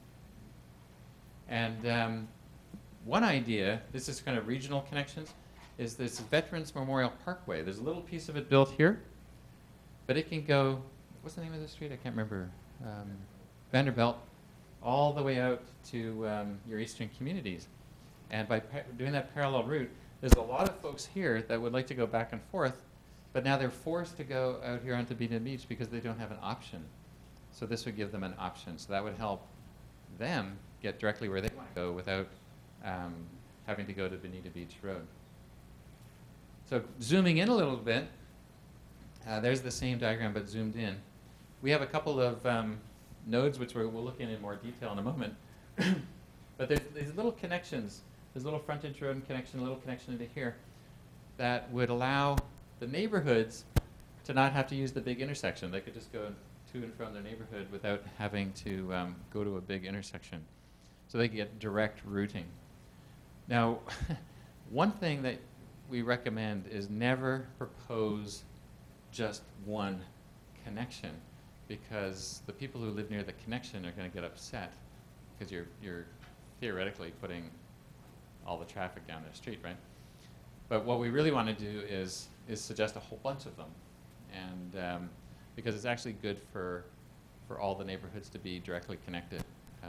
And one idea, this is kind of regional connections. is this Veterans Memorial Parkway. There's a little piece of it built here, but it can go, what's the name of the street? I can't remember. Vanderbilt, all the way out to your eastern communities. And by doing that parallel route, there's a lot of folks here that would like to go back and forth, but now they're forced to go out here onto Bonita Beach because they don't have an option. So this would give them an option. So that would help them get directly where they want to go without having to go to Bonita Beach Road. So zooming in a little bit, there's the same diagram but zoomed in. We have a couple of nodes which we'll look in more detail in a moment. But there's these little connections. There's a little frontage road connection, a little connection into here that would allow the neighborhoods to not have to use the big intersection. They could just go to and from their neighborhood without having to go to a big intersection. So they get direct routing. Now, one thing that we recommend is never propose just one connection, because the people who live near the connection are going to get upset because you're theoretically putting all the traffic down their street, right? But what we really want to do is suggest a whole bunch of them, and because it's actually good for all the neighborhoods to be directly connected.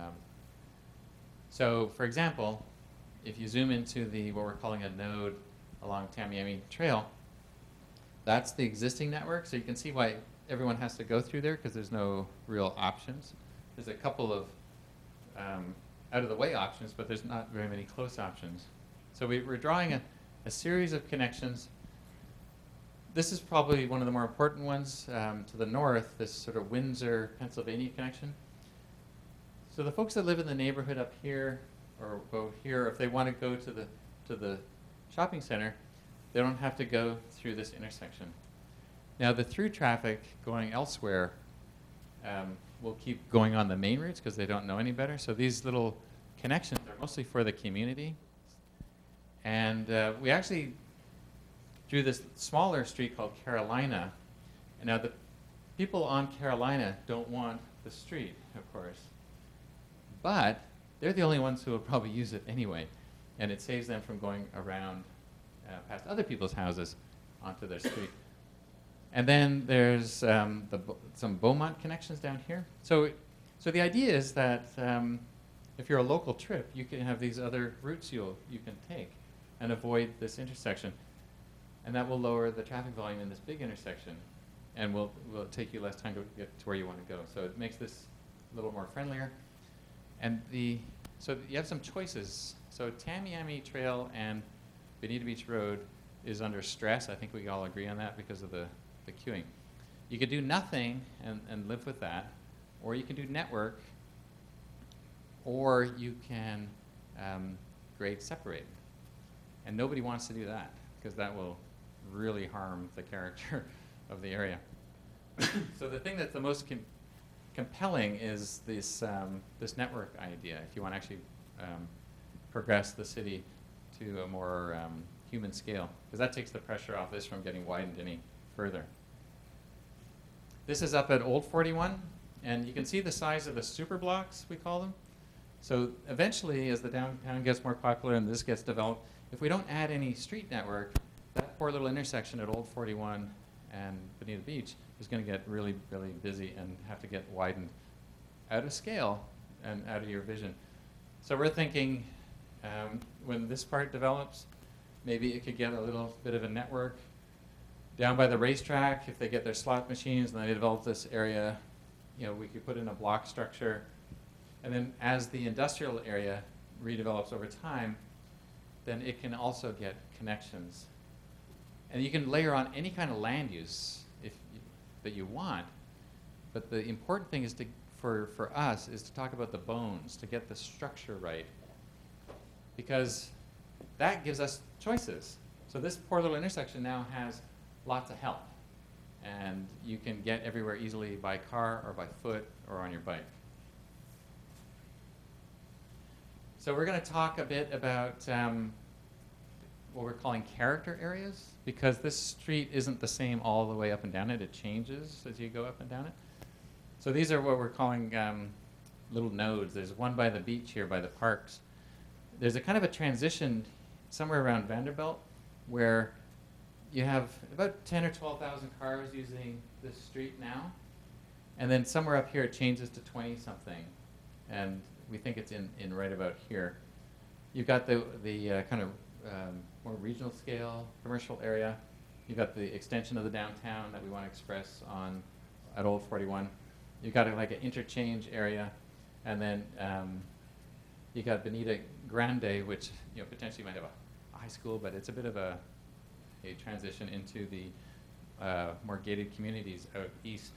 So, for example, if you zoom into what we're calling a node along Tamiami Trail, that's the existing network. So you can see why everyone has to go through there, because there's no real options. There's a couple of out-of-the-way options, but there's not very many close options. So we're drawing a series of connections. This is probably one of the more important ones to the north, this sort of Windsor, Pennsylvania connection. So the folks that live in the neighborhood up here, or go here, if they want to go to the shopping center, they don't have to go through this intersection. Now the through traffic going elsewhere will keep going on the main routes because they don't know any better. So these little connections are mostly for the community. And we actually drew this smaller street called Carolina. And now the people on Carolina don't want the street, of course. But they're the only ones who will probably use it anyway. And it saves them from going around past other people's houses onto their street. And then there's some Beaumont connections down here. So the idea is that if you're a local trip, you can have these other routes you can take and avoid this intersection. And that will lower the traffic volume in this big intersection, and will take you less time to get to where you want to go. So it makes this a little more friendlier. And so you have some choices. So Tamiami Trail and Bonita Beach Road is under stress. I think we all agree on that because of the queuing. You could do nothing and live with that, or you can do network, or you can grade separate. And nobody wants to do that because that will really harm the character of the area. So the thing that's the most compelling is this network idea, if you want to actually progress the city to a more human scale, because that takes the pressure off this from getting widened any further. This is up at Old 41, and you can see the size of the super blocks, we call them. So eventually, as the downtown gets more popular and this gets developed, if we don't add any street network, that poor little intersection at Old 41 and Bonita Beach is going to get really, really busy and have to get widened out of scale and out of your vision. So we're thinking when this part develops, maybe it could get a little bit of a network down by the racetrack. If they get their slot machines and they develop this area, we could put in a block structure. And then as the industrial area redevelops over time, then it can also get connections. And you can layer on any kind of land use that you want. But the important thing is for us is to talk about the bones, to get the structure right. Because that gives us choices. So this poor little intersection now has lots of help. And you can get everywhere easily by car or by foot or on your bike. So we're going to talk a bit about what we're calling character areas, because this street isn't the same all the way up and down it. It changes as you go up and down it. So these are what we're calling little nodes. There's one by the beach here, by the parks. There's a kind of a transition somewhere around Vanderbilt. where you have about 10 or 12,000 cars using this street now. And then somewhere up here it changes to 20 something. And we think it's in right about here. You've got the kind of more regional scale commercial area. You've got the extension of the downtown that we want to express at Old 41. You've got like an interchange area. And then you got Bonita Grande, which potentially might have a high school, but it's a bit of a transition into the more gated communities out east.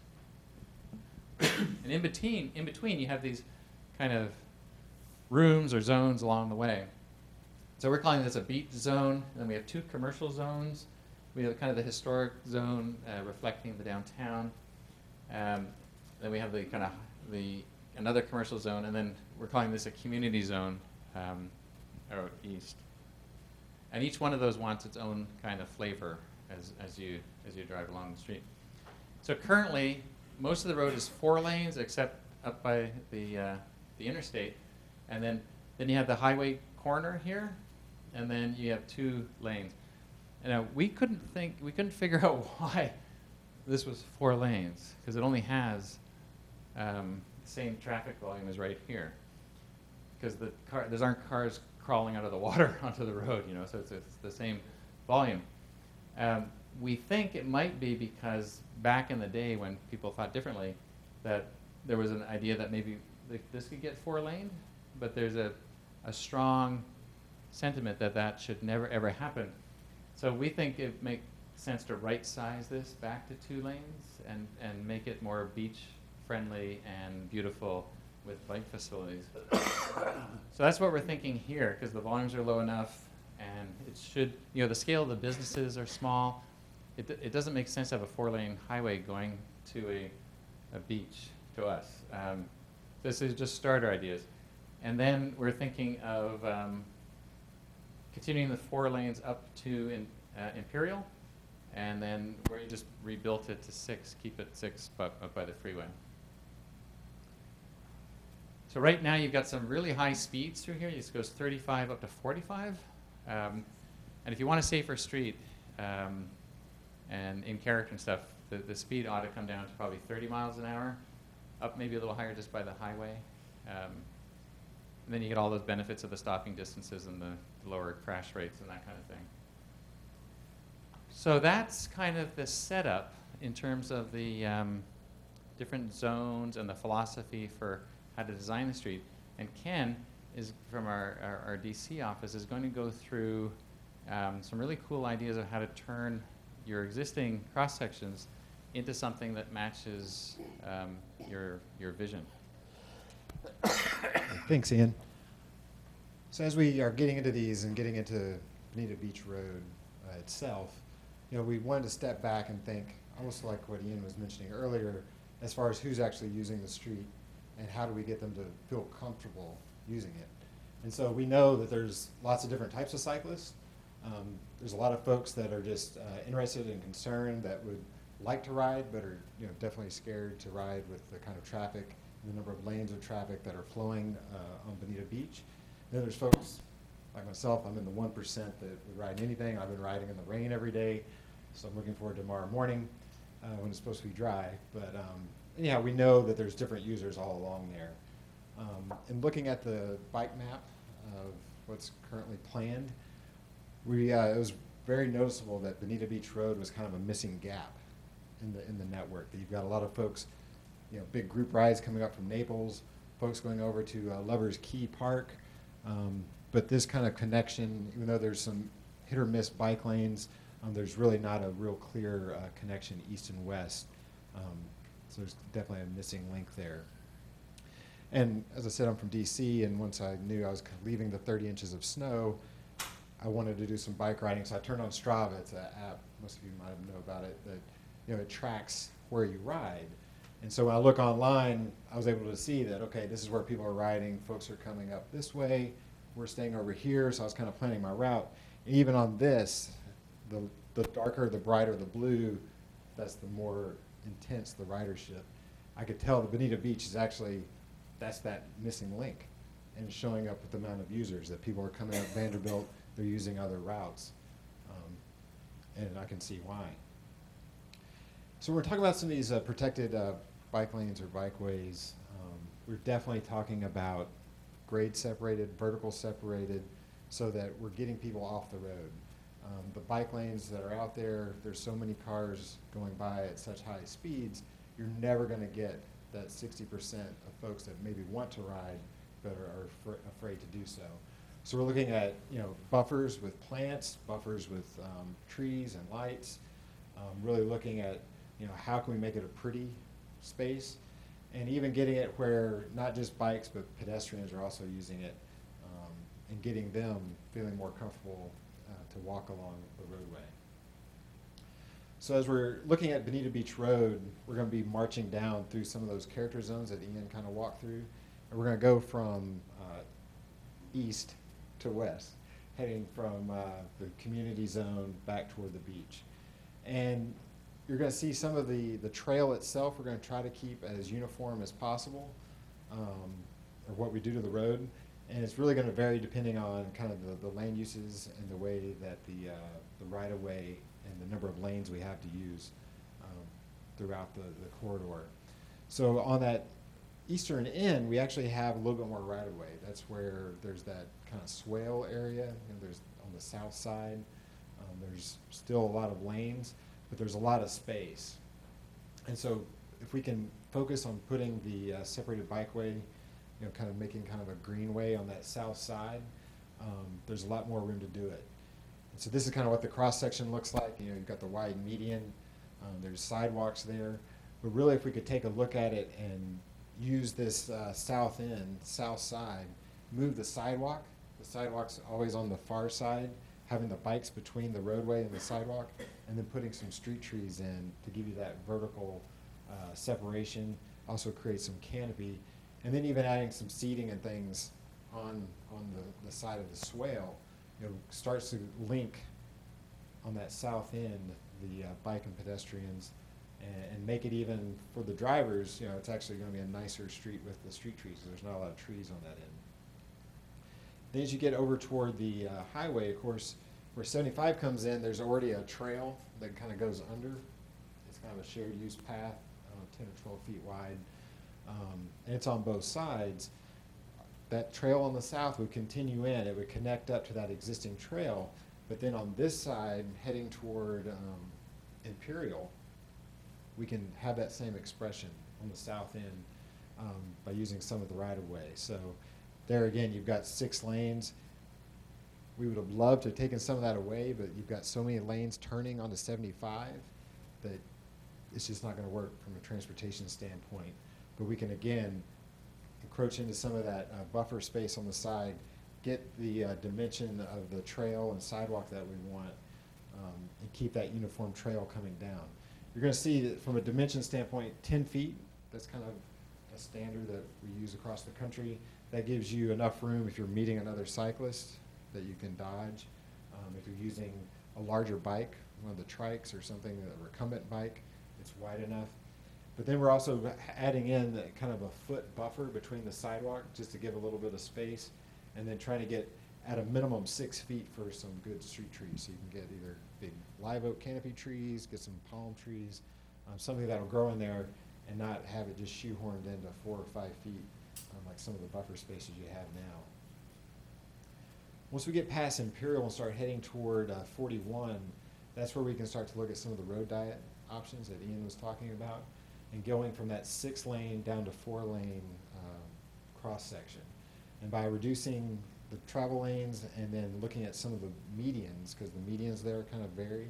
And in between, you have these kind of rooms or zones along the way. So we're calling this a beach zone. Then we have 2 commercial zones. We have kind of the historic zone reflecting the downtown. Then we have the kind of another commercial zone, and then we're calling this a community zone out east. And each one of those wants its own kind of flavor as you drive along the street. So currently, most of the road is 4 lanes, except up by the interstate, and then you have the highway corner here, and then you have 2 lanes. And we couldn't figure out why this was 4 lanes, because it only has the same traffic volume as right here, because there aren't cars crawling out of the water onto the road, so it's the same volume. We think it might be because back in the day when people thought differently, that there was an idea that maybe this could get 4-laned, but there's a strong sentiment that should never ever happen. So we think it makes sense to right-size this back to 2 lanes and make it more beach-friendly and beautiful with bike facilities. So that's what we're thinking here, because the volumes are low enough, and it should, the scale of the businesses are small. It doesn't make sense to have a 4-lane highway going to a beach to us. This is just starter ideas. And then we're thinking of continuing the 4 lanes up to Imperial, and then where you just rebuilt it to 6, keep it 6 up by the freeway. So right now you've got some really high speeds through here. This goes 35 up to 45. And if you want a safer street and in character and stuff, the speed ought to come down to probably 30 miles an hour, up maybe a little higher just by the highway. And then you get all those benefits of the stopping distances and the lower crash rates and that kind of thing. So that's kind of the setup in terms of the different zones and the philosophy for how to design the street. And Ken is from our DC office is going to go through some really cool ideas of how to turn your existing cross sections into something that matches your vision. Thanks, Ian. So as we are getting into these and getting into Bonita Beach Road itself, we wanted to step back and think, almost like what Ian was mentioning earlier, as far as who's actually using the street and how do we get them to feel comfortable using it. And so we know that there's lots of different types of cyclists. There's a lot of folks that are just interested and concerned that would like to ride, but are definitely scared to ride with the kind of traffic and the number of lanes of traffic that are flowing on Bonita Beach. And then there's folks like myself. I'm in the 1% that would ride anything. I've been riding in the rain every day, so I'm looking forward to tomorrow morning when it's supposed to be dry. But anyhow, we know that there's different users all along there. And looking at the bike map of what's currently planned, it was very noticeable that Bonita Beach Road was kind of a missing gap in the network. That you've got a lot of folks, big group rides coming up from Naples, folks going over to Lovers Key Park. But this kind of connection, even though there's some hit or miss bike lanes, there's really not a real clear connection east and west. So there's definitely a missing link there. And as I said, I'm from DC, and once I knew I was leaving the 30 inches of snow, I wanted to do some bike riding. So I turned on Strava. It's an app, most of you might know about it, that it tracks where you ride. And so when I look online, I was able to see that, okay, this is where people are riding. Folks are coming up this way. We're staying over here. So I was kind of planning my route. And even on this, the darker, the brighter the blue, that's the more intense the ridership. I could tell the Bonita Beach is actually, that's that missing link, and showing up with the amount of users that people are coming up Vanderbilt, they're using other routes. and I can see why. So when we're talking about some of these protected bike lanes or bikeways, we're definitely talking about grade separated, vertical separated, so that we're getting people off the road. The bike lanes that are out there, there's so many cars going by at such high speeds, you're never going to get that 60% of folks that maybe want to ride but are afraid to do so. So we're looking at, you know, buffers with plants, buffers with trees and lights, really looking at, you know, how can we make it a pretty space, and even getting it where not just bikes but pedestrians are also using it, and getting them feeling more comfortable to walk along the roadway. So as we're looking at Bonita Beach Road, we're going to be marching down through some of those character zones that Ian kind of walked through, and we're going to go from east to west, heading from the community zone back toward the beach. And you're going to see some of the trail itself we're going to try to keep as uniform as possible, or what we do to the road. And it's really going to vary depending on kind of the land uses and the way that the right-of-way and the number of lanes we have to use throughout the corridor. So on that eastern end, we actually have a little bit more right-of-way. That's where there's that kind of swale area. And there's on the south side, there's still a lot of lanes, but there's a lot of space. And so if we can focus on putting the separated bikeway, you know, kind of making kind of a greenway on that south side, there's a lot more room to do it. And so this is kind of what the cross section looks like. You know, you've got the wide median, there's sidewalks there, but really if we could take a look at it and use this south end, south side, move the sidewalk's always on the far side, having the bikes between the roadway and the sidewalk, and then putting some street trees in to give you that vertical separation, also create some canopy, and then even adding some seating and things on the side of the swale, you know, starts to link on that south end the bike and pedestrians, and make it even for the drivers, you know, it's actually going to be a nicer street with the street trees, because there's not a lot of trees on that end. Then as you get over toward the highway, of course, where 75 comes in, there's already a trail that kind of goes under. It's kind of a shared use path, 10 or 12 feet wide, and it's on both sides. That trail on the south would continue in. It would connect up to that existing trail, but then on this side, heading toward Imperial, we can have that same expression on the south end by using some of the right-of-way. So there again, you've got 6 lanes. We would have loved to have taken some of that away, but you've got so many lanes turning onto 75 that it's just not going to work from a transportation standpoint. But we can, again, encroach into some of that buffer space on the side, get the dimension of the trail and sidewalk that we want, and keep that uniform trail coming down. You're going to see that from a dimension standpoint, 10 feet, that's kind of a standard that we use across the country. That gives you enough room if you're meeting another cyclist that you can dodge. If you're using a larger bike, one of the trikes or something, a recumbent bike, it's wide enough. But then we're also adding in kind of a foot buffer between the sidewalk just to give a little bit of space, and then trying to get at a minimum 6 feet for some good street trees. So you can get either big live oak canopy trees, get some palm trees, something that'll grow in there and not have it just shoehorned into 4 or 5 feet like some of the buffer spaces you have now. Once we get past Imperial and start heading toward 41, that's where we can start to look at some of the road diet options that Ian was talking about, and going from that 6-lane down to 4-lane cross section. And by reducing the travel lanes and then looking at some of the medians, because the medians there kind of vary,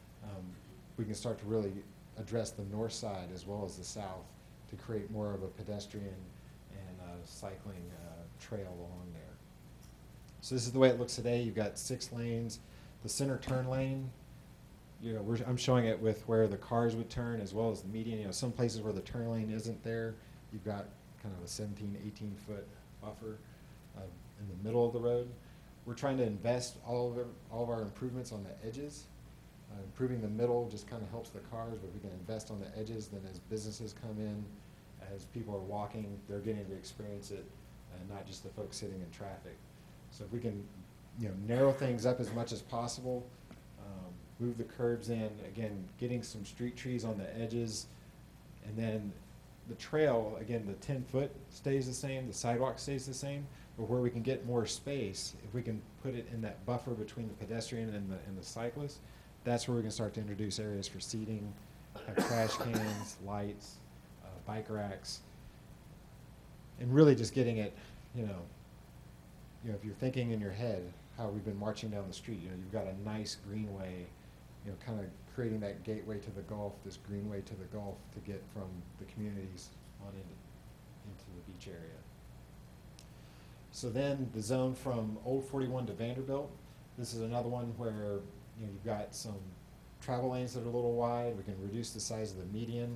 we can start to really address the north side as well as the south to create more of a pedestrian and cycling trail along there. So this is the way it looks today. You've got 6 lanes. The center turn lane, you know, I'm showing it with where the cars would turn as well as the median. You know, some places where the turn lane isn't there, you've got kind of a 17, 18-foot buffer in the middle of the road. We're trying to invest all of our improvements on the edges. Improving the middle just kind of helps the cars, but we can invest on the edges. Then as businesses come in, as people are walking, they're getting to experience it, and not just the folks sitting in traffic. So if we can, you know, narrow things up as much as possible, move the curbs in, again, getting some street trees on the edges, and then the trail, again, the 10-foot stays the same, the sidewalk stays the same, but where we can get more space, if we can put it in that buffer between the pedestrian and the cyclist, that's where we can start to introduce areas for seating, have trash cans, lights, bike racks, and really just getting it, if you're thinking in your head how we've been marching down the street, you've got a nice greenway, kind of creating that gateway to the Gulf, this greenway to the Gulf to get from the communities on into the beach area. So then the zone from Old 41 to Vanderbilt, this is another one where you've got some travel lanes that are a little wide. We can reduce the size of the median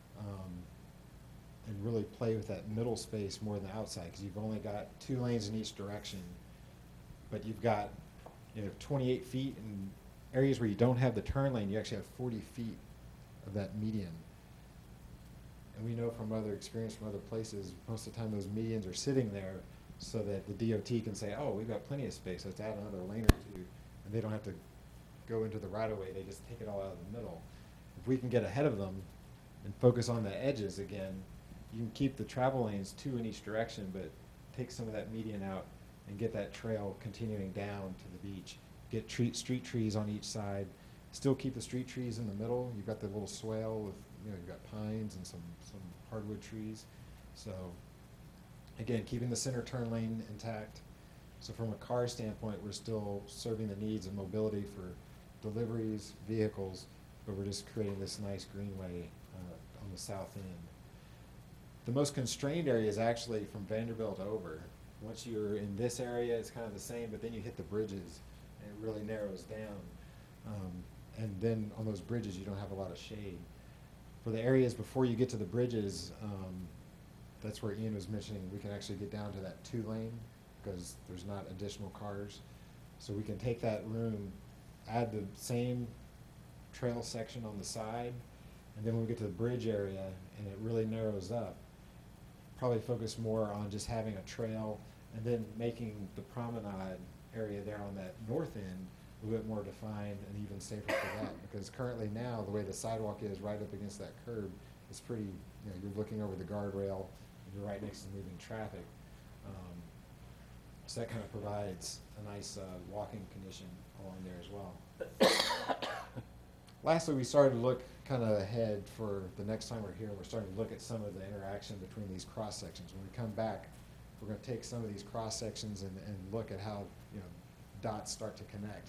and really play with that middle space more than the outside, because you've only got 2 lanes in each direction, but you've got 28 feet, and areas where you don't have the turn lane, you actually have 40 feet of that median. And we know from other experience from other places, most of the time those medians are sitting there so that the DOT can say, oh, we've got plenty of space, let's add another lane or 2, and they don't have to go into the right-of-way, they just take it all out of the middle. If we can get ahead of them and focus on the edges again, you can keep the travel lanes 2 in each direction, but take some of that median out and get that trail continuing down to the beach. Get street trees on each side. Still keep the street trees in the middle. You've got the little swale with, you've got pines and some hardwood trees. So again, keeping the center turn lane intact. So from a car standpoint, we're still serving the needs of mobility for deliveries, vehicles, but we're just creating this nice greenway on the south end. The most constrained area is actually from Vanderbilt over. Once you're in this area, it's kind of the same, but then you hit the bridges, and it really narrows down. And then on those bridges, you don't have a lot of shade. For the areas before you get to the bridges, that's where Ian was mentioning, we can actually get down to that 2-lane because there's not additional cars. So we can take that room, add the same trail section on the side, and then when we get to the bridge area and it really narrows up, probably focus more on just having a trail and then making the promenade area there on that north end a little bit more defined and even safer for that, because currently now the way the sidewalk is right up against that curb is pretty, you're looking over the guardrail and you're right next to moving traffic. So that kind of provides a nice walking condition along there as well. Lastly, we started to look kind of ahead for the next time we're here. We're starting to look at some of the interaction between these cross sections. When we come back, we're going to take some of these cross sections and look at how dots start to connect.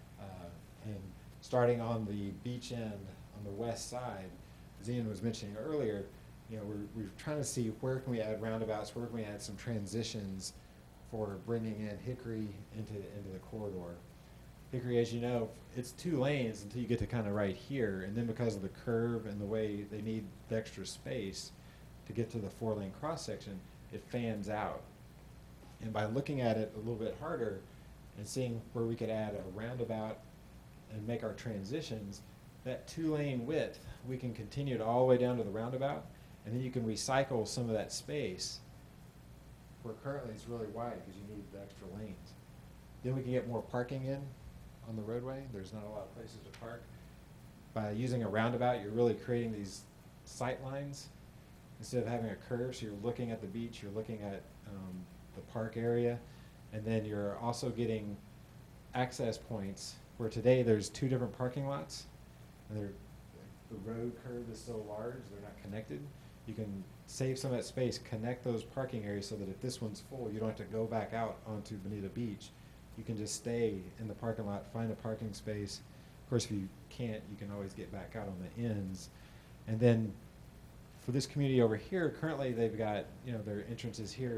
And starting on the beach end on the west side, as Ian was mentioning earlier, we're trying to see where can we add roundabouts, where can we add some transitions for bringing in Hickory into the corridor. Hickory, as you know, it's 2 lanes until you get to kind of right here, and then because of the curve and the way they need the extra space to get to the 4-lane cross section, it fans out. And by looking at it a little bit harder and seeing where we could add a roundabout and make our transitions, that 2-lane width, we can continue it all the way down to the roundabout, and then you can recycle some of that space where currently it's really wide because you need the extra lanes. Then we can get more parking in on the roadway. There's not a lot of places to park. By using a roundabout, you're really creating these sight lines instead of having a curve. So you're looking at the beach, you're looking at the park area, and then you're also getting access points where today there's 2 different parking lots, and the road curve is so large they're not connected. You can save some of that space, connect those parking areas so that if this one's full, you don't have to go back out onto Bonita Beach. You can just stay in the parking lot, find a parking space. Of course, if you can't, you can always get back out on the ends. And then for this community over here, currently they've got their entrances here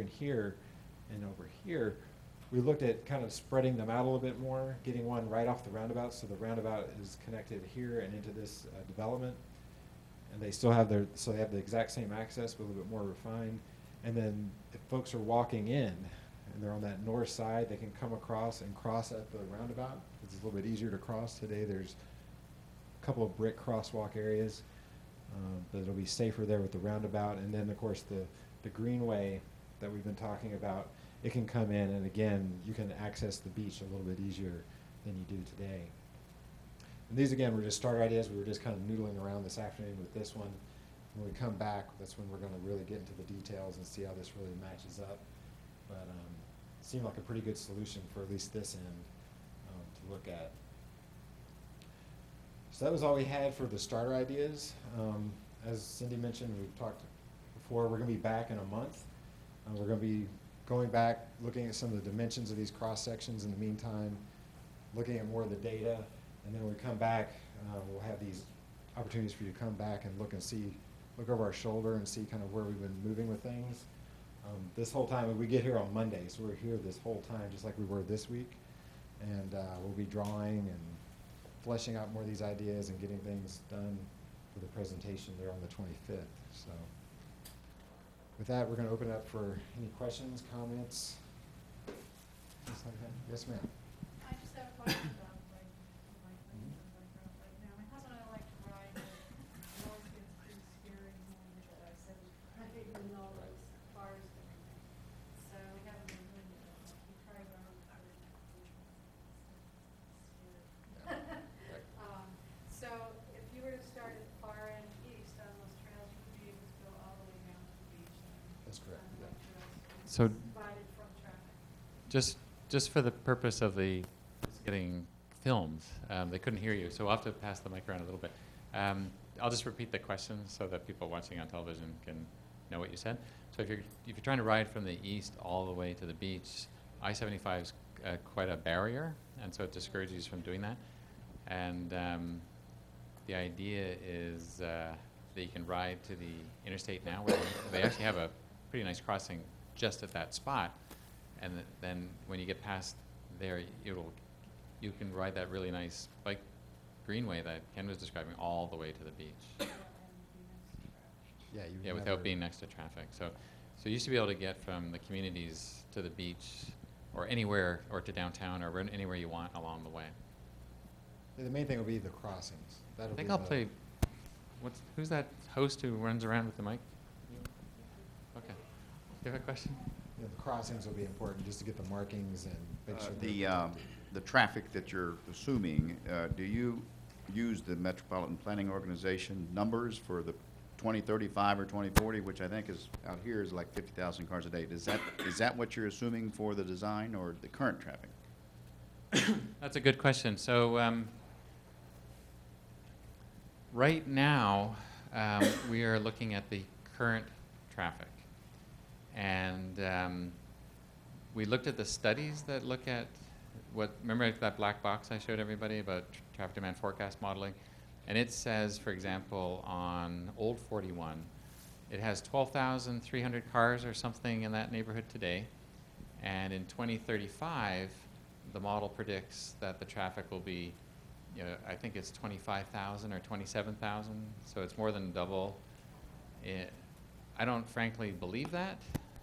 and over here. We looked at kind of spreading them out a little bit more, getting one right off the roundabout, so the roundabout is connected here and into this development. And they still have so they have the exact same access, but a little bit more refined. And then if folks are walking in and they're on that north side, they can come across and cross at the roundabout. It's a little bit easier to cross today. There's a couple of brick crosswalk areas, but it'll be safer there with the roundabout. And then, of course, the greenway that we've been talking about, it can come in, and again, you can access the beach a little bit easier than you do today. And these, again, were just starter ideas. We were just kind of noodling around this afternoon with this one. When we come back, that's when we're going to really get into the details and see how this really matches up. But it seemed like a pretty good solution for at least this end to look at. So that was all we had for the starter ideas. As Cindy mentioned, we've talked before, we're going to be back in a month. We're going to be going back, looking at some of the dimensions of these cross sections in the meantime, looking at more of the data, and then when we come back, we'll have these opportunities for you to come back and look over our shoulder and see kind of where we've been moving with things. This whole time, we get here on Monday, so we're here this whole time just like we were this week, and we'll be drawing and fleshing out more of these ideas and getting things done for the presentation there on the 25th. So with that, we're going to open it up for any questions, comments. Things like that. Yes, ma'am. I just have a question about like now. My husband and I like to ride. It always gets pretty scary in the morning that I said riding and all those cars and everything. So we haven't been doing it. We tried our own scary. So if you were to start at the far end east on those trails, you would be able to go all the way down to the beach. That's correct. On Yeah. those trails. So Divided from traffic. just for the purpose of the getting filmed, they couldn't hear you, so I'll have to pass the mic around a little bit. I'll just repeat the question so that people watching on television can know what you said. So if you're trying to ride from the east all the way to the beach, I-75 is quite a barrier, and so it discourages you from doing that. And the idea is that you can ride to the interstate now, where they actually have a pretty nice crossing just at that spot. And then when you get past there, you can ride that really nice bike greenway that Ken was describing all the way to the beach. Yeah, Without being next to traffic. So you used to be able to get from the communities to the beach, or anywhere, or to downtown, or anywhere you want along the way. The main thing will be the crossings. I think I'll play. Who's that host who runs around with the mic? Okay. Do you have a question? Yeah, the crossings will be important just to get the markings and make sure. The traffic that you're assuming, do you use the Metropolitan Planning Organization numbers for the 2035 or 2040, which I think is out here is like 50,000 cars a day? Is that what you're assuming for the design or the current traffic? That's a good question. So right now, we are looking at the current traffic. And we looked at the studies that look at remember that black box I showed everybody about traffic demand forecast modeling? And it says, for example, on Old 41, it has 12,300 cars or something in that neighborhood today. And in 2035, the model predicts that the traffic will be, I think it's 25,000 or 27,000. So it's more than double. I don't frankly believe that.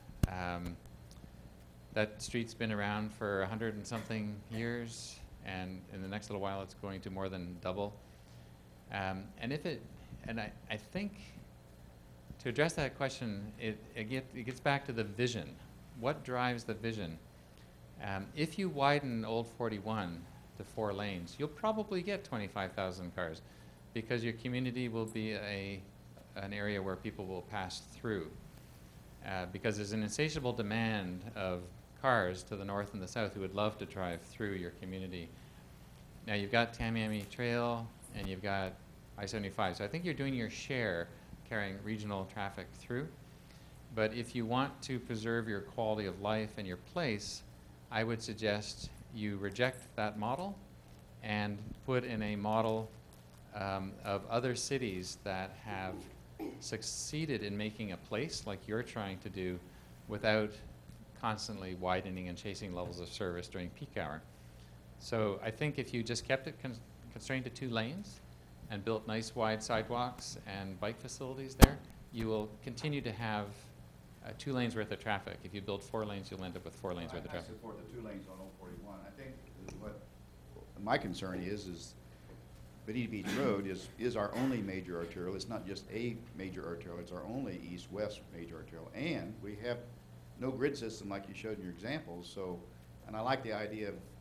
That street's been around for 100 and something years, and in the next little while it's going to more than double. I think to address that question, it gets back to the vision. What drives the vision? If you widen Old 41 to 4 lanes, you'll probably get 25,000 cars, because your community will be an area where people will pass through. Because there's an insatiable demand of cars to the north and the south who would love to drive through your community. Now you've got Tamiami Trail and you've got I-75, so I think you're doing your share carrying regional traffic through. But if you want to preserve your quality of life and your place, I would suggest you reject that model and put in a model of other cities that have succeeded in making a place like you're trying to do without constantly widening and chasing levels of service during peak hour. So I think if you just kept it constrained to 2 lanes and built nice wide sidewalks and bike facilities there, you will continue to have 2 lanes worth of traffic. If you build 4 lanes, you'll end up with 4 lanes worth of I traffic. support the 2 lanes on Old 41. I think what my concern is Bonita Beach Road is our only major arterial. It's not just a major arterial, it's our only east-west major arterial. And we have no grid system like you showed in your examples, so, and I like the idea of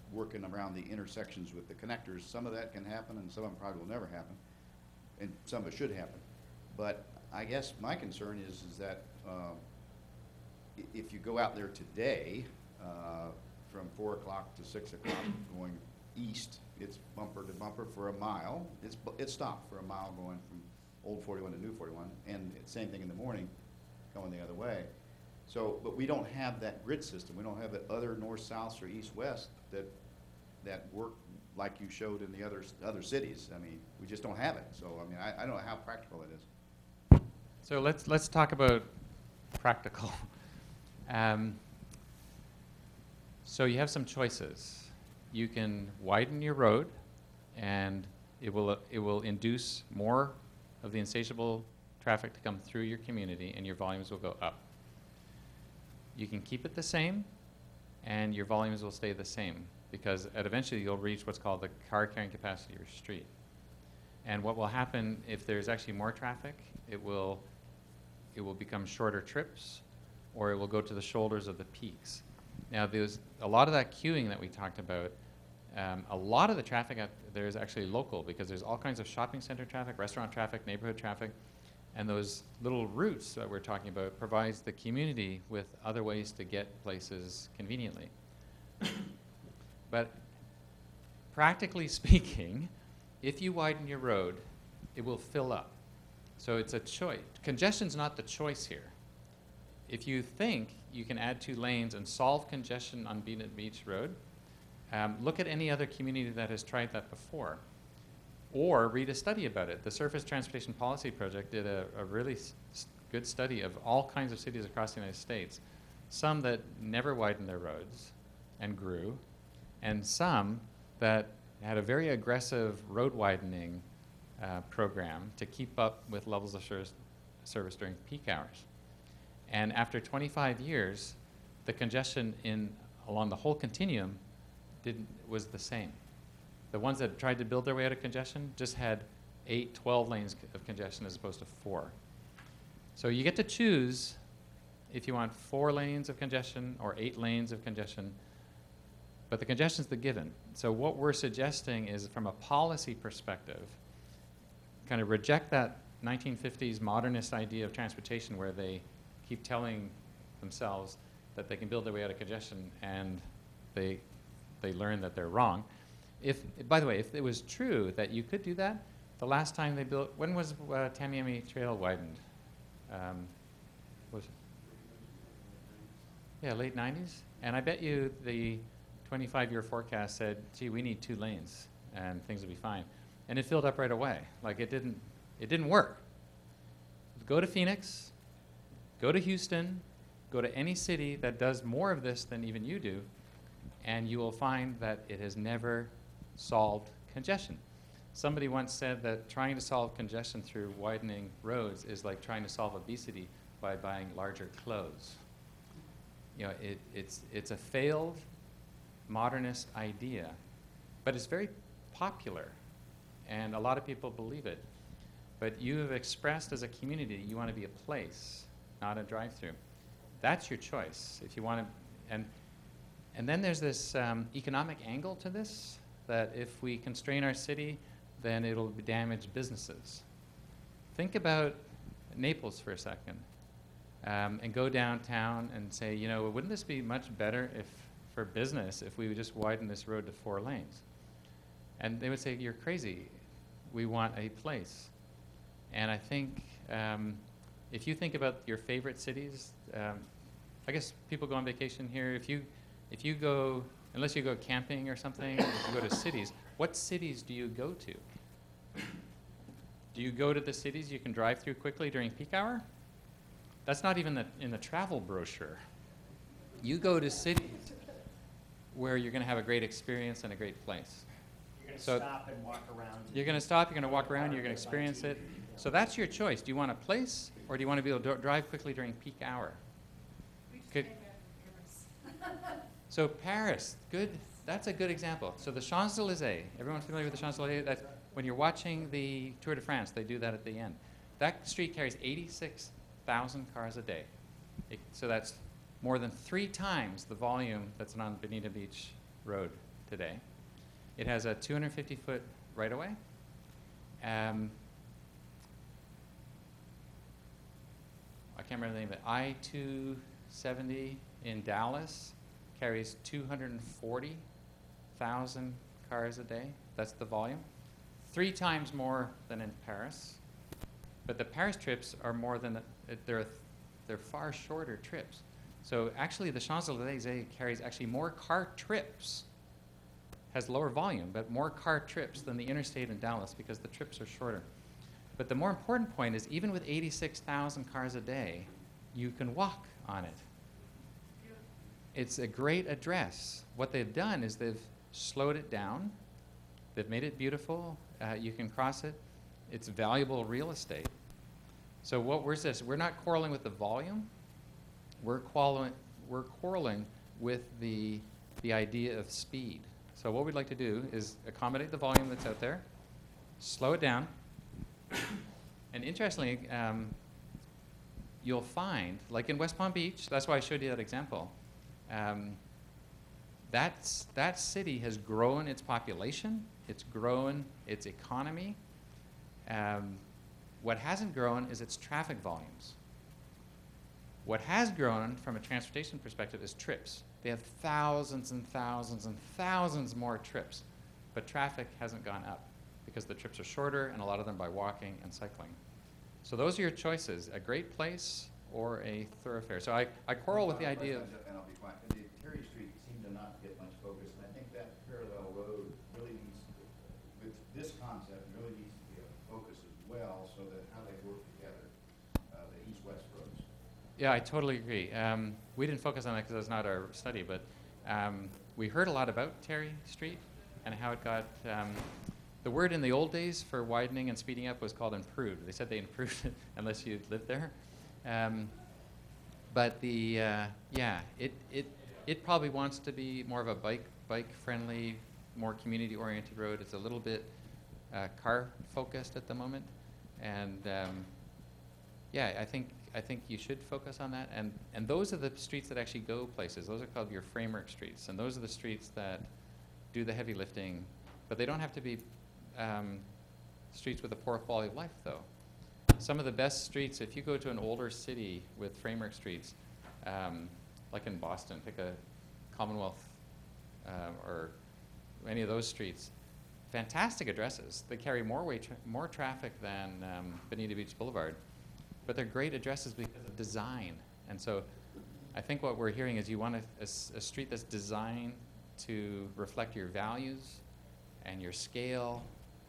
working around the intersections with the connectors. Some of that can happen, and some of it probably will never happen, and some of it should happen. But I guess my concern is that if you go out there today, from 4 o'clock to 6 o'clock going east, it's bumper to bumper for a mile. It's stopped for a mile going from old 41 to new 41, and it's same thing in the morning going the other way. So, but we don't have that grid system. We don't have that other north-south or east-west that work like you showed in the other cities. I mean, we just don't have it. So, I mean, I don't know how practical it is. So let's talk about practical. So you have some choices. You can widen your road, and it will induce more of the insatiable traffic to come through your community, and your volumes will go up. You can keep it the same, and your volumes will stay the same, because eventually you'll reach what's called the car carrying capacity of your street. And what will happen if there's actually more traffic, it will become shorter trips, or it will go to the shoulders of the peaks. Now, there's a lot of that queuing that we talked about. A lot of the traffic out there is actually local, because there's all kinds of shopping center traffic, restaurant traffic, neighborhood traffic, and those little routes that we're talking about provides the community with other ways to get places conveniently. But practically speaking, if you widen your road, it will fill up. So it's a choice. Congestion's not the choice here. If you think you can add 2 lanes and solve congestion on Bonita Beach Road, look at any other community that has tried that before. Or read a study about it. The Surface Transportation Policy Project did a really good study of all kinds of cities across the United States. Some that never widened their roads and grew, and some that had a very aggressive road widening program to keep up with levels of service during peak hours. And after 25 years, the congestion along the whole continuum was the same. The ones that tried to build their way out of congestion just had 8, 12 lanes of congestion as opposed to 4. So you get to choose if you want 4 lanes of congestion or 8 lanes of congestion, but the congestion's the given. So what we're suggesting is, from a policy perspective, kind of reject that 1950s modernist idea of transportation where they keep telling themselves that they can build their way out of congestion, and they learn that they're wrong. By the way, if it was true that you could do that, the last time they built, when was Tamiami Trail widened? Was it? Yeah, late 90s. And I bet you the 25-year forecast said, gee, we need 2 lanes and things will be fine. And it filled up right away. Like it didn't work. Go to Phoenix, go to Houston, go to any city that does more of this than even you do, and you will find that it has never solved congestion. Somebody once said that trying to solve congestion through widening roads is like trying to solve obesity by buying larger clothes. You know, it's a failed modernist idea, but it's very popular, and a lot of people believe it. But you have expressed as a community you want to be a place, not a drive-through. That's your choice. If you want to, and then there's this economic angle to this, that if we constrain our city, then it'll damage businesses. Think about Naples for a second, and go downtown and say, you know, wouldn't this be much better for business if we would just widen this road to 4 lanes? And they would say, you're crazy. We want a place. And I think if you think about your favorite cities, I guess people go on vacation here. If you go, unless you go camping or something, if you go to cities, what cities do you go to? Do you go to the cities you can drive through quickly during peak hour? That's not even in the travel brochure. You go to cities where you're going to have a great experience and a great place. You're going to So stop and walk around. you're going to stop, you're going to walk around, you're going to experience it. So that's your choice. Do you want a place, or do you want to be able to drive quickly during peak hour? We just Could- came back from Paris. So Paris, good. That's a good example. So the Champs-Élysées, everyone familiar with the Champs-Élysées? That's when you're watching the Tour de France, they do that at the end. That street carries 86,000 cars a day. So that's more than 3 times the volume that's on Bonita Beach Road today. It has a 250-foot right-of-way. I can't remember the name of it. I-270 in Dallas carries 240,000 cars a day. That's the volume. 3 times more than in Paris. But the Paris trips are more than, they're far shorter trips. So actually the Champs-Élysées carries actually more car trips, has lower volume, but more car trips than the interstate in Dallas because the trips are shorter. But the more important point is even with 86,000 cars a day, you can walk on it. It's a great address. What they've done is they've slowed it down. They've made it beautiful. You can cross it. It's valuable real estate. So what we're saying is we're not quarreling with the volume. We're quarreling with the idea of speed. So what we'd like to do is accommodate the volume that's out there, slow it down, and interestingly, you'll find, like in West Palm Beach, that's why I showed you that example, that city has grown its population, it's grown its economy. What hasn't grown is its traffic volumes. What has grown from a transportation perspective is trips. They have thousands and thousands and thousands more trips, but traffic hasn't gone up because the trips are shorter and a lot of them by walking and cycling. So those are your choices, a great place or a thoroughfare. So I quarrel with the idea of... And I'll be quiet. The Terry Street seemed to not get much focus, and I think that parallel road really needs to, with this concept, really needs to be a focus as well, so that how they work together, the east-west roads. Yeah, I totally agree. We didn't focus on that because that's not our study, but we heard a lot about Terry Street and how it got... the word in the old days for widening and speeding up was called improved. They said they improved it unless you lived there. But the it probably wants to be more of a bike-friendly, more community-oriented road. It's a little bit car-focused at the moment, and I think you should focus on that. And those are the streets that actually go places. Those are called your framework streets, and those are the streets that do the heavy lifting. But they don't have to be streets with a poor quality of life, though. Some of the best streets, if you go to an older city with framework streets, like in Boston, pick a Commonwealth or any of those streets, fantastic addresses. They carry more traffic than Bonita Beach Boulevard, but they're great addresses because of design. And so I think what we're hearing is you want a street that's designed to reflect your values and your scale.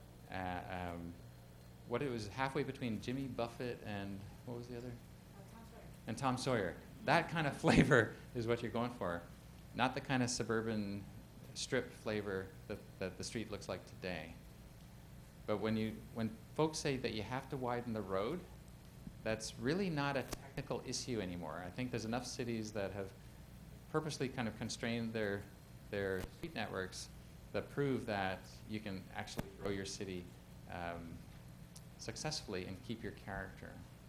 What it was halfway between Jimmy Buffett and what was the other? Tom Sawyer. And Tom Sawyer. That kind of flavor is what you're going for, not the kind of suburban strip flavor that the street looks like today. But when folks say that you have to widen the road, that's really not a technical issue anymore. I think there's enough cities that have purposely kind of constrained their street networks that prove that you can actually grow your city successfully and keep your character.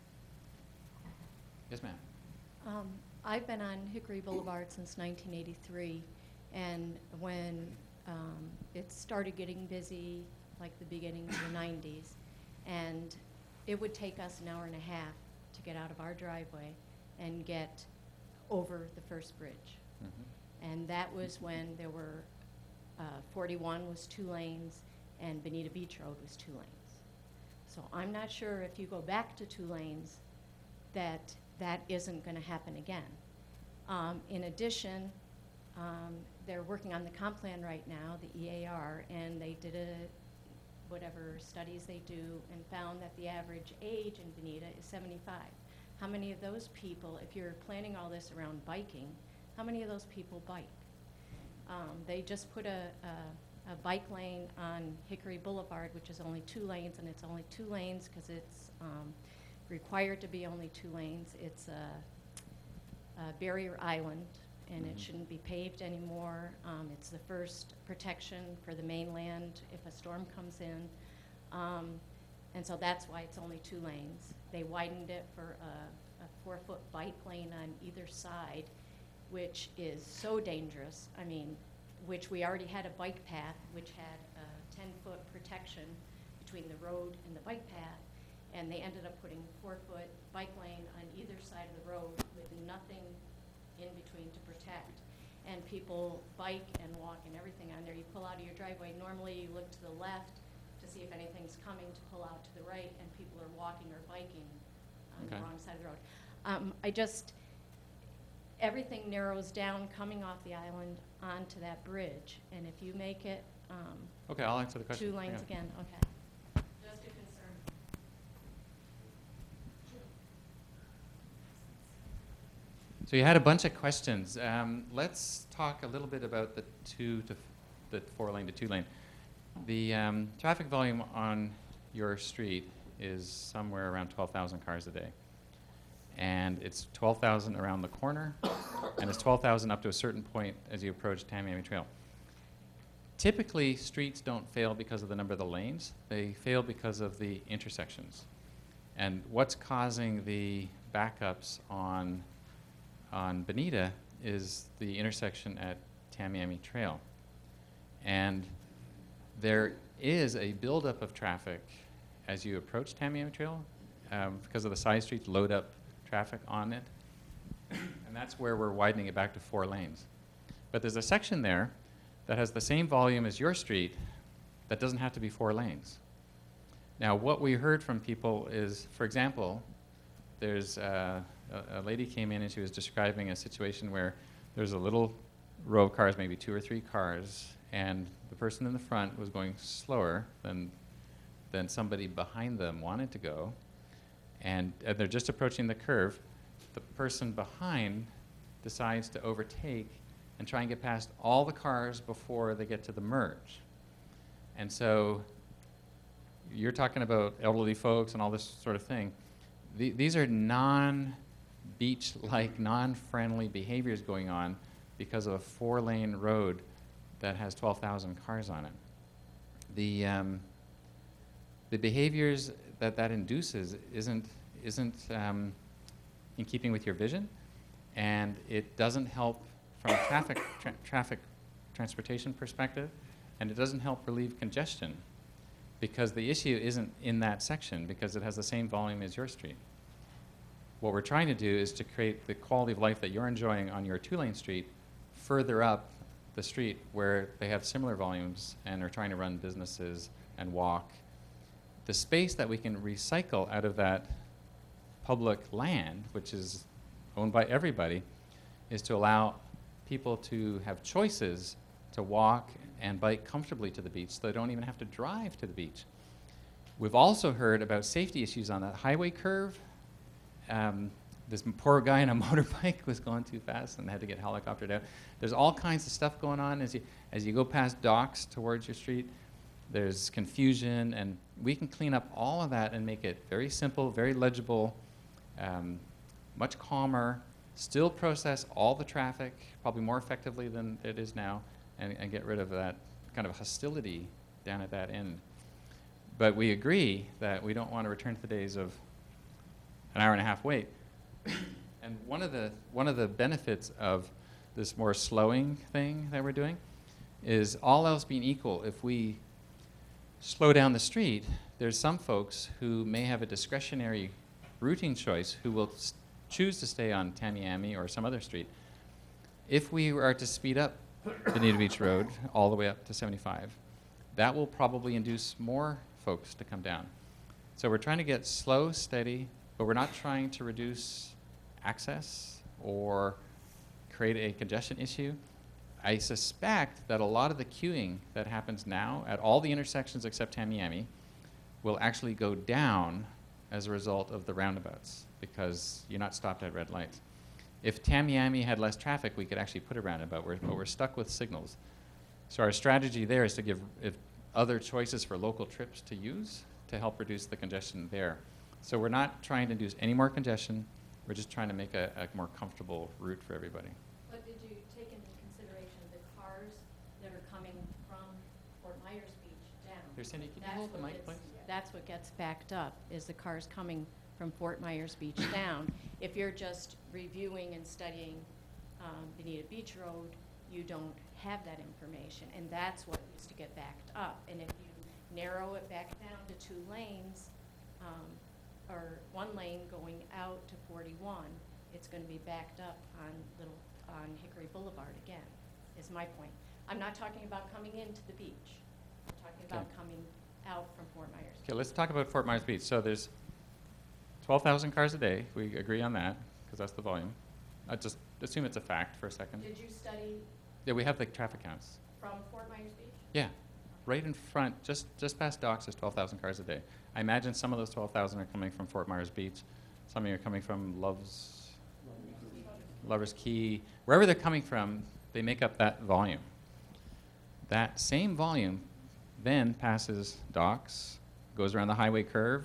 Yes, ma'am. I've been on Hickory Boulevard since 1983, and when it started getting busy, like the beginning of the 90s, and it would take us an hour and a half to get out of our driveway and get over the first bridge. Mm-hmm. And that was when there were 41 was 2 lanes and Bonita Beach Road was 2 lanes. So I'm not sure if you go back to 2 lanes that isn't going to happen again. In addition, they're working on the comp plan right now, the EAR, and they did whatever studies they do and found that the average age in Bonita is 75. How many of those people, if you're planning all this around biking, how many of those people bike? They just put a bike lane on Hickory Boulevard, which is only 2 lanes, and it's only 2 lanes because it's required to be only 2 lanes. It's a barrier island, and it shouldn't be paved anymore. It's the first protection for the mainland if a storm comes in. And so that's why it's only 2 lanes. They widened it for a 4-foot bike lane on either side, which is so dangerous. I mean, which we already had a bike path, which had a 10-foot protection between the road and the bike path, and they ended up putting 4-foot bike lane on either side of the road with nothing in between to protect. And people bike and walk and everything on there. You pull out of your driveway, normally you look to the left to see if anything's coming to pull out to the right, and people are walking or biking on the Okay. wrong side of the road. Everything narrows down coming off the island onto that bridge, and if you make it Okay, I'll answer the question. 2 lanes Yeah. again, okay. Just a concern. So you had a bunch of questions. Let's talk a little bit about the 4-lane to 2-lane. The traffic volume on your street is somewhere around 12,000 cars a day. And it's 12,000 around the corner, and it's 12,000 up to a certain point as you approach Tamiami Trail. Typically, streets don't fail because of the number of the lanes. They fail because of the intersections. And what's causing the backups on Bonita is the intersection at Tamiami Trail. And there is a buildup of traffic as you approach Tamiami Trail because of the side streets load up traffic on it. And that's where we're widening it back to 4 lanes. But there's a section there that has the same volume as your street that doesn't have to be 4 lanes. Now, what we heard from people is, for example, there's a lady came in and she was describing a situation where there's a little row of cars, maybe 2 or 3 cars, and the person in the front was going slower than somebody behind them wanted to go. And they're just approaching the curve. The person behind decides to overtake and try and get past all the cars before they get to the merge. And so you're talking about elderly folks and all this sort of thing. These are non-beach-like, non-friendly behaviors going on because of a 4-lane road that has 12,000 cars on it. The behaviors that induces isn't in keeping with your vision, and it doesn't help from a transportation perspective, and it doesn't help relieve congestion because the issue isn't in that section because it has the same volume as your street. What we're trying to do is to create the quality of life that you're enjoying on your 2-lane street further up the street where they have similar volumes and are trying to run businesses and walk. The space that we can recycle out of that public land, which is owned by everybody, is to allow people to have choices to walk and bike comfortably to the beach so they don't even have to drive to the beach. We've also heard about safety issues on that highway curve. This poor guy on a motorbike was going too fast and had to get helicoptered out. There's all kinds of stuff going on as you go past docks towards your street. There's confusion, and we can clean up all of that and make it very simple, very legible, much calmer, still process all the traffic, probably more effectively than it is now, and get rid of that kind of hostility down at that end. But we agree that we don't want to return to the days of an hour-and-a-half wait. And one of the benefits of this more slowing thing that we're doing is, all else being equal, if we slow down the street, there's some folks who may have a discretionary routing choice who will choose to stay on Tamiami or some other street. If we are to speed up Bonita Beach Road all the way up to 75, that will probably induce more folks to come down. So we're trying to get slow, steady, but we're not trying to reduce access or create a congestion issue. I suspect that a lot of the queuing that happens now at all the intersections except Tamiami will actually go down as a result of the roundabouts because you're not stopped at red lights. If Tamiami had less traffic, we could actually put a roundabout, but we're stuck with signals. So our strategy there is to give other choices for local trips to use to help reduce the congestion there. So we're not trying to induce any more congestion. We're just trying to make a more comfortable route for everybody. But did you take into consideration the cars that are coming from Fort Myers Beach down? Here, Cindy, can you That's hold the what mic, gets- please? That's what gets backed up, is the cars coming from Fort Myers Beach down. If you're just reviewing and studying Bonita Beach Road, you don't have that information, and that's what used to get backed up. And if you narrow it back down to 2 lanes, or 1 lane going out to 41, it's going to be backed up on Hickory Boulevard again, is my point. I'm not talking about coming into the beach. I'm talking about Okay. coming out from Fort Myers. Okay, let's talk about Fort Myers Beach. So there's 12,000 cars a day. We agree on that because that's the volume. I just assume it's a fact for a second. Did you study Yeah, we have the traffic counts. from Fort Myers Beach? Yeah, right in front, just past docks is 12,000 cars a day. I imagine some of those 12,000 are coming from Fort Myers Beach. Some are coming from Lover's Key. Wherever they're coming from, they make up that volume. That same volume then passes docks, goes around the highway curve,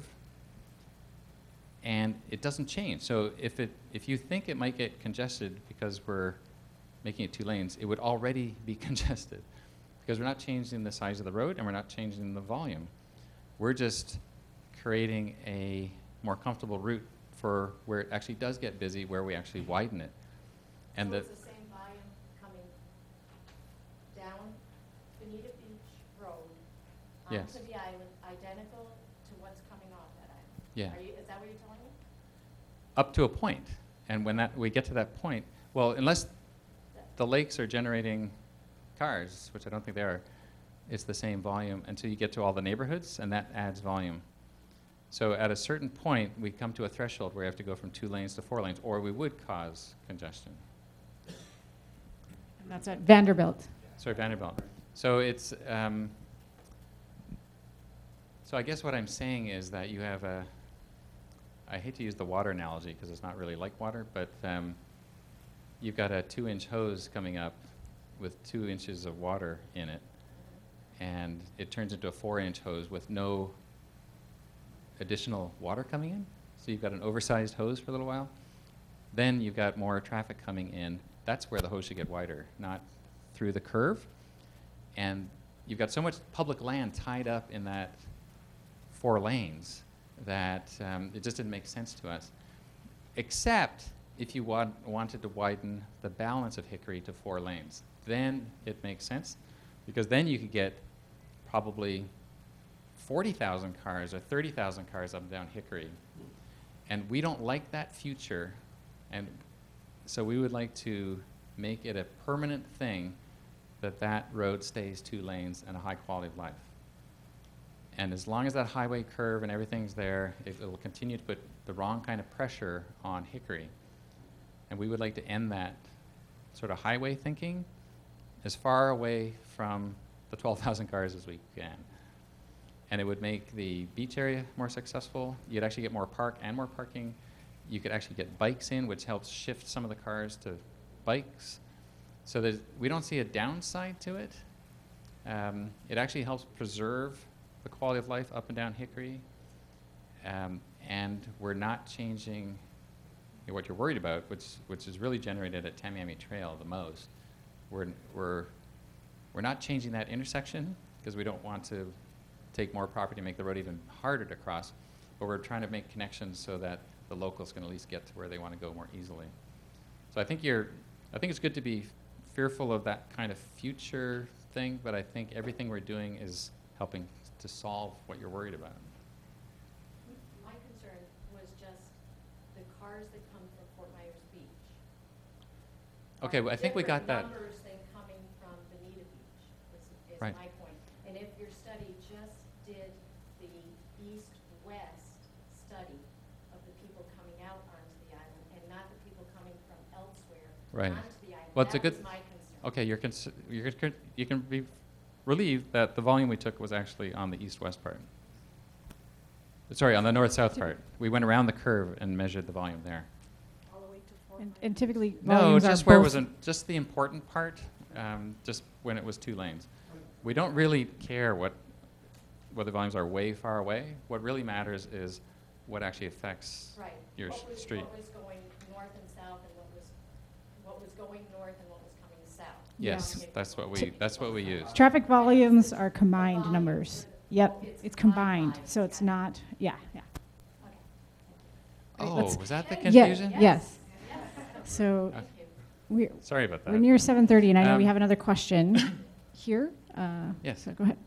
and it doesn't change. So if you think it might get congested because we're making it 2 lanes, it would already be congested because we're not changing the size of the road and we're not changing the volume. We're just creating a more comfortable route for where it actually does get busy, where we actually widen it. And So it's the same volume coming down Bonita Beach Road Yes. onto the island, identical to what's coming off that island? Yeah. Is that what you're telling me? up to a point. And when we get to that point, well, unless the lakes are generating cars, which I don't think they are, it's the same volume until you get to all the neighborhoods, and that adds volume. So at a certain point, we come to a threshold where we have to go from 2 lanes to 4 lanes, or we would cause congestion. And that's at Vanderbilt. Sorry, Vanderbilt. So it's, so I guess what I'm saying is that you have I hate to use the water analogy because it's not really like water, but you've got a 2-inch hose coming up with 2 inches of water in it, and it turns into a 4-inch hose with no additional water coming in. So you've got an oversized hose for a little while. Then you've got more traffic coming in. That's where the hose should get wider, not through the curve. And you've got so much public land tied up in that 4 lanes that it just didn't make sense to us. Except if you wanted to widen the balance of Hickory to 4 lanes. Then it makes sense, because then you could get probably 40,000 cars or 30,000 cars up and down Hickory. And we don't like that future, and so we would like to make it a permanent thing that that road stays 2 lanes and a high quality of life. And as long as that highway curve and everything's there, it will continue to put the wrong kind of pressure on Hickory. And we would like to end that sort of highway thinking as far away from the 12,000 cars as we can. And it would make the beach area more successful. You'd actually get more more parking. You could actually get bikes in, which helps shift some of the cars to bikes. So we don't see a downside to it. It actually helps preserve the quality of life up and down Hickory. And we're not changing what you're worried about, which is really generated at Tamiami Trail the most. We're not changing that intersection because we don't want to take more property and make the road even harder to cross, but we're trying to make connections so that the locals can at least get to where they want to go more easily. So I think it's good to be fearful of that kind of future thing, but I think everything we're doing is helping to solve what you're worried about. My concern was just the cars that come from Fort Myers Beach. Okay, well, I think we got that. Different numbers than coming from Bonita Beach is Right. my point. And if your study just did the east-west study of the people coming out onto the island and not the people coming from elsewhere Right. onto the island, Well, it's a that good. was my concern. Okay, you can be relieved that the volume we took was actually on the east-west part. Sorry, on the north-south part. We went around the curve and measured the volume there. All the way to Fort And typically No, volumes are just where it both- was just the important part, just when it was 2 lanes. We don't really care whether the volumes are way far away. What really matters is what actually affects Right. your street. What was going north and south, and what was going north and what was coming south. Yes, Yeah. that's what we use. Traffic volumes are combined Volume numbers. for the- Yep, it's it's combined combined, so it's not, yeah. Okay. Oh, let's- was that the Yeah, confusion? yes. So, Okay. Thank you. Sorry about that. We're near 7:30, and I know we Um, have another question here. Yes. So go ahead.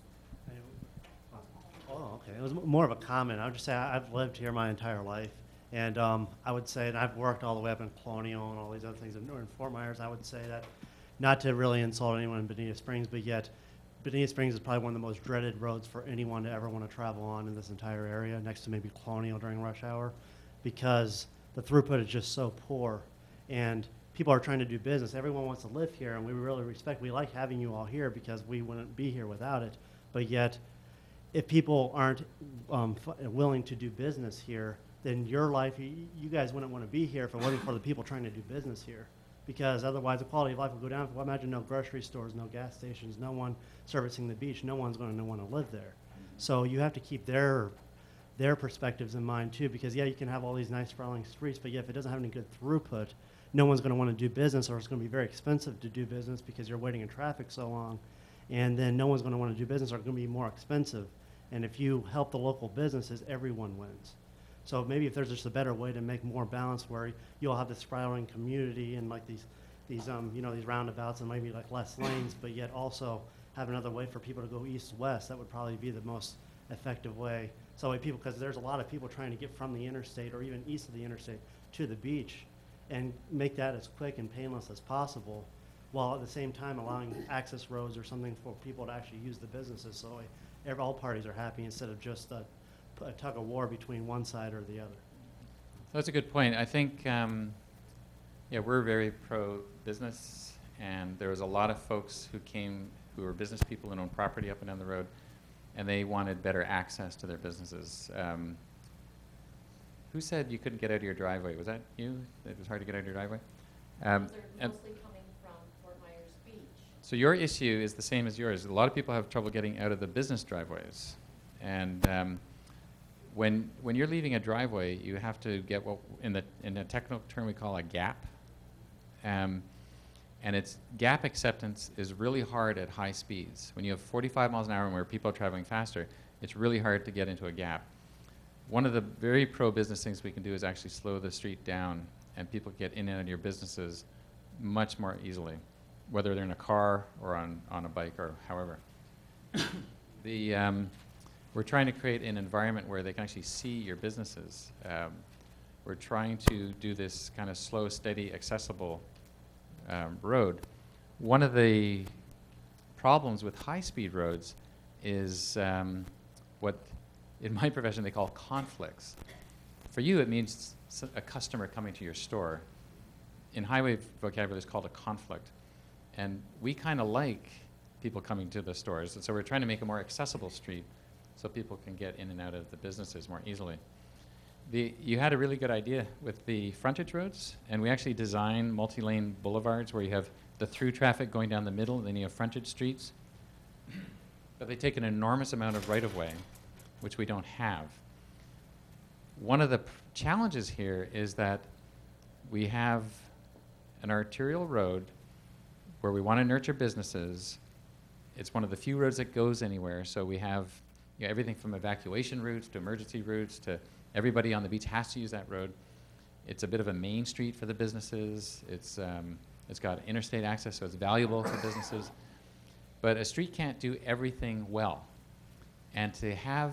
Oh, okay. It was more of a comment. I would just say I've lived here my entire life, and I would say, and I've worked all the way up in Colonial and all these other things in Fort Myers. I would say that, not to really insult anyone in Bonita Springs, but yet Bonita Springs is probably one of the most dreaded roads for anyone to ever want to travel on in this entire area, next to maybe Colonial during rush hour, because the throughput is just so poor, and people are trying to do business. Everyone wants to live here, and we really respect. We like having you all here because we wouldn't be here without it. But yet, if people aren't willing to do business here, then your life, you guys wouldn't want to be here if it wasn't for the people trying to do business here. Because otherwise, the quality of life will go down. Well, imagine no grocery stores, no gas stations, no one servicing the beach. No one's going to want to live there. So you have to keep their perspectives in mind too. Because yeah, you can have all these nice sprawling streets, but yeah, if it doesn't have any good throughput, no one's going to want to do business, or it's going to be very expensive to do business because you're waiting in traffic so long. And then no one's going to want to do business, or it's going to be more expensive. And if you help the local businesses, everyone wins. So maybe if there's just a better way to make more balance, where you'll have this sprawling community and like these these roundabouts and maybe like less lanes, but yet also have another way for people to go east-west, that would probably be the most effective way. So because there's a lot of people trying to get from the interstate or even east of the interstate to the beach, and make that as quick and painless as possible, while at the same time allowing access roads or something for people to actually use the businesses, so all parties are happy instead of just a tug of war between one side or the other. That's a good point. I think, yeah, we're very pro-business, and there was a lot of folks who came who were business people and owned property up and down the road, and they wanted better access to their businesses. Who said you couldn't get out of your driveway? Was that you? It was hard to get out of your driveway? They're mostly coming from Fort Myers Beach. So your issue is the same as yours. A lot of people have trouble getting out of the business driveways. And when you're leaving a driveway, you have to get what in a technical term we call a gap. And it's gap acceptance is really hard at high speeds. When you have 45 miles an hour and where people are traveling faster, it's really hard to get into a gap. One of the very pro-business things we can do is actually slow the street down, and people get in and out of your businesses much more easily, whether they're in a car or on a bike or however. We're trying to create an environment where they can actually see your businesses. We're trying to do this kind of slow, steady, accessible road. One of the problems with high-speed roads is what in my profession they call conflicts. For you, it means a customer coming to your store. In highway vocabulary, it's called a conflict. And we kind of like people coming to the stores, and so we're trying to make a more accessible street so people can get in and out of the businesses more easily. You had a really good idea with the frontage roads, and we actually designed multi-lane boulevards where you have the through traffic going down the middle, and then you have frontage streets. But they take an enormous amount of right-of-way, which we don't have. One of the challenges here is that we have an arterial road where we want to nurture businesses. It's one of the few roads that goes anywhere, so we have everything from evacuation routes to emergency routes to everybody on the beach has to use that road. It's a bit of a main street for the businesses. It's got interstate access, so it's valuable for businesses. But a street can't do everything well. And to have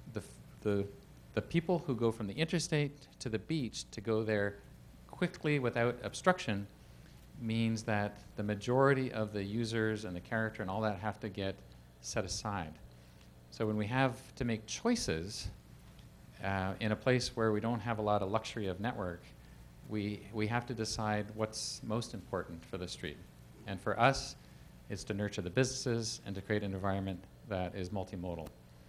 the people who go from the interstate to the beach to go there quickly without obstruction means that the majority of the users and the character and all that have to get set aside. So when we have to make choices in a place where we don't have a lot of luxury of network, we have to decide what's most important for the street. And for us, it's to nurture the businesses and to create an environment that is multimodal.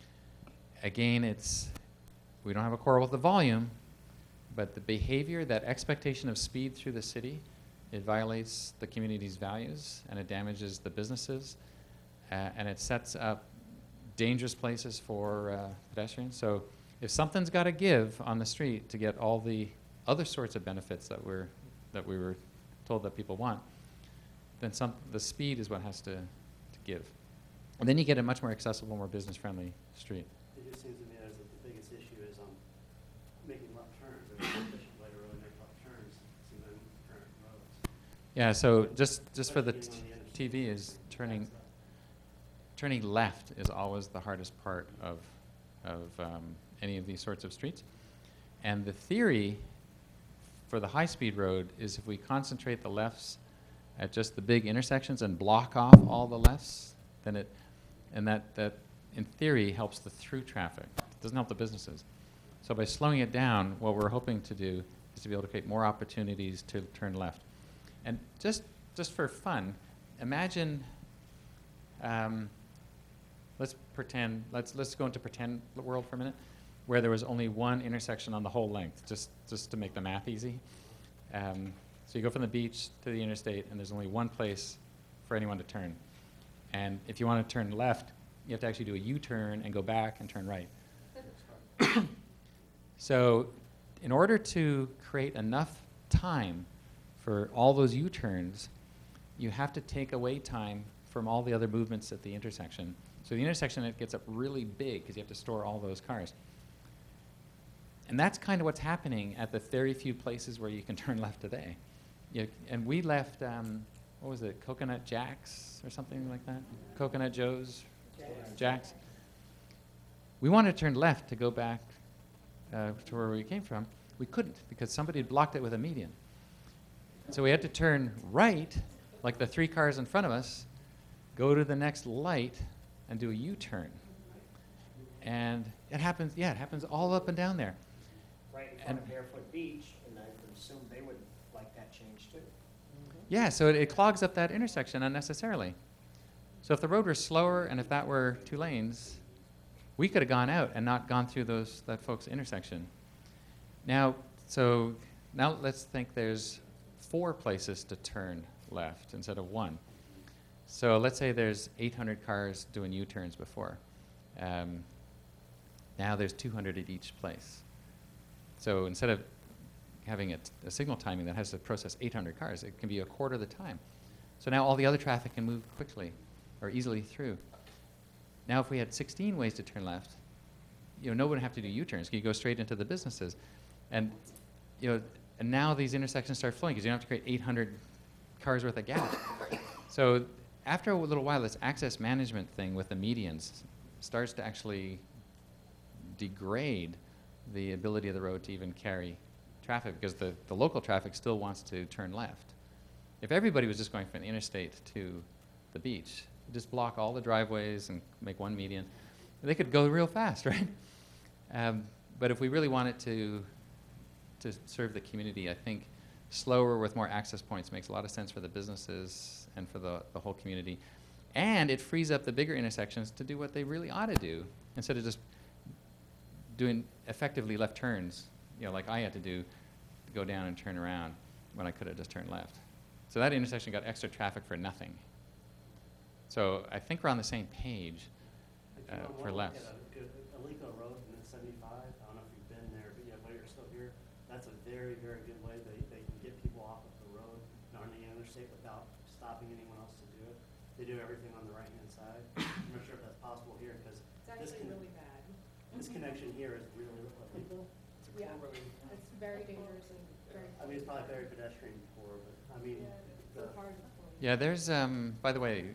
Again, we don't have a quarrel with the volume, but the behavior, that expectation of speed through the city, it violates the community's values and it damages the businesses and it sets up dangerous places for pedestrians. So if something's got to give on the street to get all the other sorts of benefits that we were told that people want, then the speed is what has to give. And then you get a much more accessible, more business-friendly street. It just seems to me as the biggest issue is making left turns. There's no efficient way to really make left turns, even current roads. Yeah, so just for the But even on the TV is turning left is always the hardest part of any of these sorts of streets. And the theory for the high-speed road is if we concentrate the lefts at just the big intersections and block off all the lefts, then that in theory helps the through traffic. It doesn't help the businesses. So by slowing it down, what we're hoping to do is to be able to create more opportunities to turn left. And just for fun, imagine, let's go into pretend world for a minute, where there was only one intersection on the whole length, just to make the math easy. So you go from the beach to the interstate, and there's only one place for anyone to turn. And if you want to turn left, you have to actually do a U-turn and go back and turn right. So in order to create enough time for all those U-turns, you have to take away time from all the other movements at the intersection. So the intersection, it gets up really big because you have to store all those cars. And that's kind of what's happening at the very few places where you can turn left today. And we left, what was it, Coconut Jack's or something like that? Coconut Joe's? Jack's. We wanted to turn left to go back to where we came from. We couldn't because somebody had blocked it with a median. So we had to turn right, like the 3 cars in front of us, go to the next light, and do a U-turn. And it happens all up and down there. Right in front of Barefoot Beach, and I would assume they would like that change too. Yeah, so it clogs up that intersection unnecessarily. So if the road were slower and if that were 2 lanes, we could have gone out and not gone through that folks' intersection. Now let's think there's 4 places to turn left instead of 1. So let's say there's 800 cars doing U-turns before. Now there's 200 at each place. So instead of having a signal timing that has to process 800 cars, it can be a quarter of the time. So now all the other traffic can move quickly or easily through. Now if we had 16 ways to turn left, no one would have to do U-turns. You go straight into the businesses. And and now these intersections start flowing because you don't have to create 800 cars worth of gap. So after a little while, this access management thing with the medians starts to actually degrade the ability of the road to even carry traffic because the local traffic still wants to turn left. If everybody was just going from the interstate to the beach, just block all the driveways and make one median, they could go real fast, right? But if we really wanted to serve the community, I think slower with more access points makes a lot of sense for the businesses and for the whole community. And it frees up the bigger intersections to do what they really ought to do instead of just doing effectively left turns, like I had to do to go down and turn around when I could have just turned left. So that intersection got extra traffic for nothing. So I think we're on the same page for left. Alico Road and then 75, I don't know if you've been there, but yeah, while you're still here, that's a very, very good way they can get people off of the road and on the interstate without stopping anyone else to do it. They do everything on the right-hand side. I'm not sure if that's possible here because It's actually really bad. this connection here is really illegal. Yeah, it's very dangerous and very. I mean, it's probably very pedestrian poor, but I mean, The cars are full. Yeah, there's, by the way,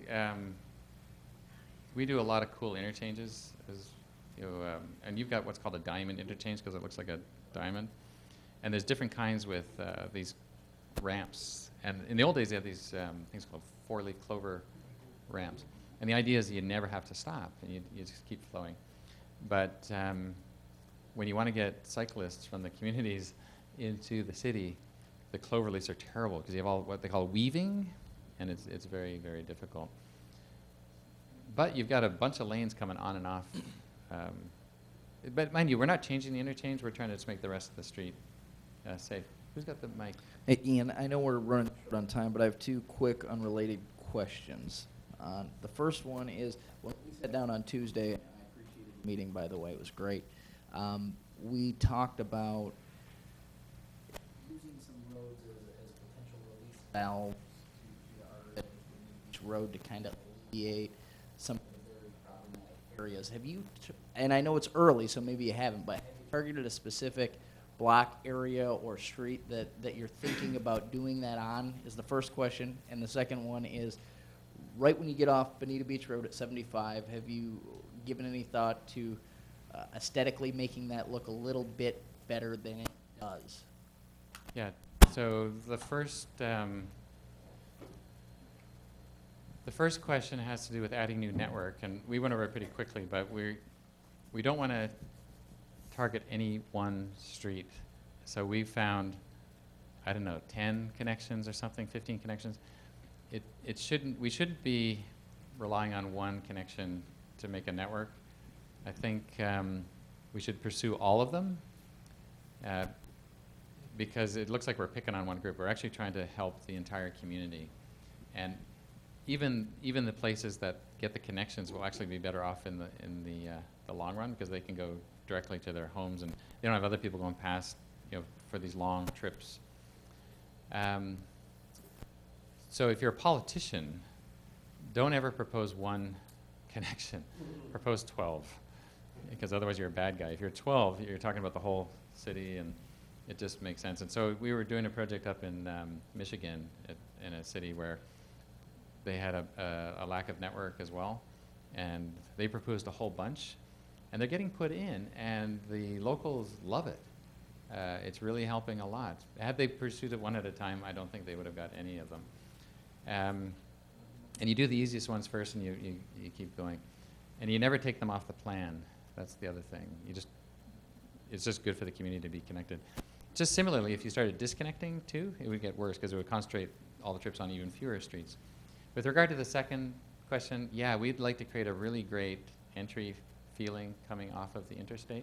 we do a lot of cool interchanges, and you've got what's called a diamond interchange because it looks like a diamond. And there's different kinds with these ramps. And in the old days, they had these things called 4-leaf clover ramps. And the idea is you never have to stop, and you just keep flowing. But when you want to get cyclists from the communities into the city, the clover leaves are terrible because you have all what they call weaving, and it's very, very difficult. But you've got a bunch of lanes coming on and off. But mind you, we're not changing the interchange. We're trying to just make the rest of the street safe. Who's got the mic? Hey, Ian, I know we're running short on time, but I have 2 quick, unrelated questions. The first one is, when we sat down on Tuesday, and I appreciated the meeting, by the way, it was great. We talked about using some roads as potential release valve to each road to kind of alleviate some of the very problematic areas. Have you, and I know it's early, so maybe you haven't, but have you targeted a specific block area or street that you're thinking about doing that on, is the first question. And the second one is, right when you get off Bonita Beach Road at 75, have you given any thought to aesthetically making that look a little bit better than it does? Yeah, so the first question has to do with adding new network, and we went over it pretty quickly, but we don't want to target any one street. So we found, I don't know, 10 connections or something, 15 connections. We shouldn't be relying on one connection to make a network. I think we should pursue all of them because it looks like we're picking on one group. We're actually trying to help the entire community. And even the places that get the connections will actually be better off in the long run because they can go directly to their homes and they don't have other people going past, for these long trips. So if you're a politician, don't ever propose one connection. Propose 12, because otherwise you're a bad guy. If you're 12, you're talking about the whole city, and it just makes sense. And so we were doing a project up in Michigan, in a city where they had a lack of network as well, and they proposed a whole bunch, and they're getting put in, and the locals love it. It's really helping a lot. Had they pursued it one at a time, I don't think they would have got any of them. And you do the easiest ones first, and you keep going. And you never take them off the plan. That's the other thing. It's just good for the community to be connected. Just similarly, if you started disconnecting too, it would get worse because it would concentrate all the trips on even fewer streets. With regard to the second question, yeah, we'd like to create a really great entry feeling coming off of the interstate.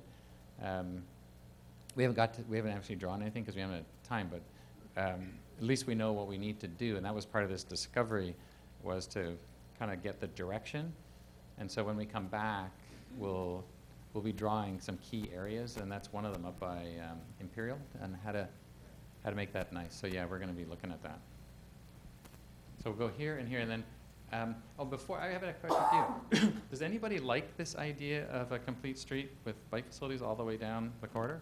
We haven't actually drawn anything because we haven't had time, but at least we know what we need to do, and that was part of this discovery, was to kind of get the direction. And so when we come back, we'll be drawing some key areas, and that's one of them up by Imperial, and how to make that nice. So yeah, we're going to be looking at that. So we'll go here and here, and then, before, I have a question for you. Does anybody like this idea of a complete street with bike facilities all the way down the corridor?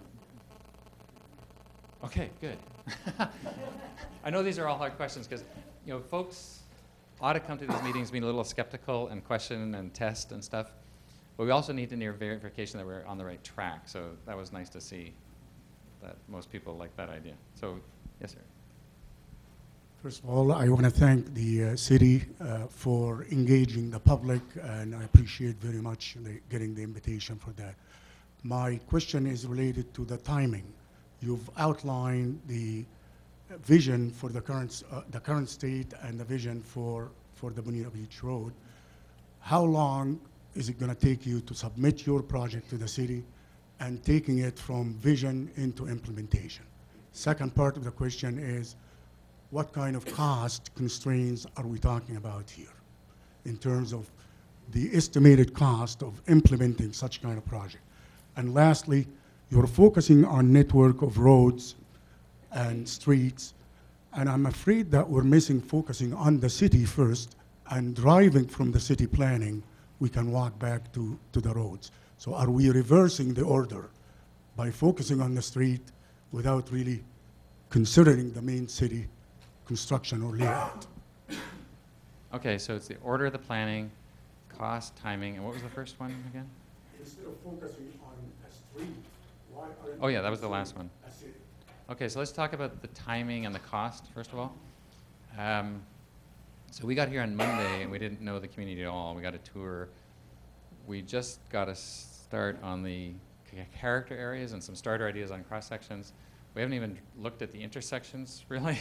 Okay, good. I know these are all hard questions because, folks ought to come to these meetings being a little skeptical and question and test and stuff. But we also need to near verification that we're on the right track. So that was nice to see that most people like that idea. So, yes, sir. First of all, I want to thank the city for engaging the public, and I appreciate very much getting the invitation for that. My question is related to the timing. You've outlined the vision for the current state and the vision for the Bonita Beach Road. How long is it going to take you to submit your project to the city and taking it from vision into implementation? Second part of the question is, what kind of cost constraints are we talking about here in terms of the estimated cost of implementing such kind of project? And lastly, you're focusing on network of roads and streets, and I'm afraid that we're missing focusing on the city first, and driving from the city planning, we can walk back to the roads. So are we reversing the order by focusing on the street without really considering the main city construction or layout? Okay, so it's the order of the planning, cost, timing, and what was the first one again? Instead of focusing on a street, why are Oh yeah, that was the last one. Okay, so let's talk about the timing and the cost, first of all. So we got here on Monday, and we didn't know the community at all. We got a tour. We just got a start on the character areas and some starter ideas on cross-sections. We haven't even looked at the intersections, really.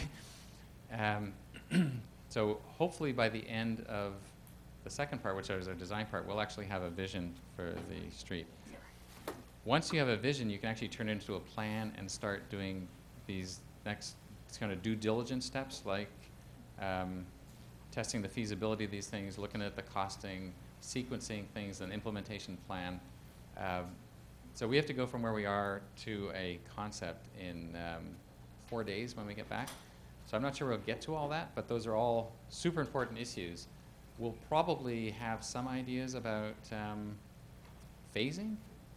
So hopefully by the end of the second part, which is our design part, we'll actually have a vision for the street. Once you have a vision, you can actually turn it into a plan and start doing these next kind of due diligence steps, like testing the feasibility of these things, looking at the costing, sequencing things, and implementation plan. So we have to go from where we are to a concept in 4 days when we get back. So I'm not sure we'll get to all that, but those are all super important issues. We'll probably have some ideas about phasing,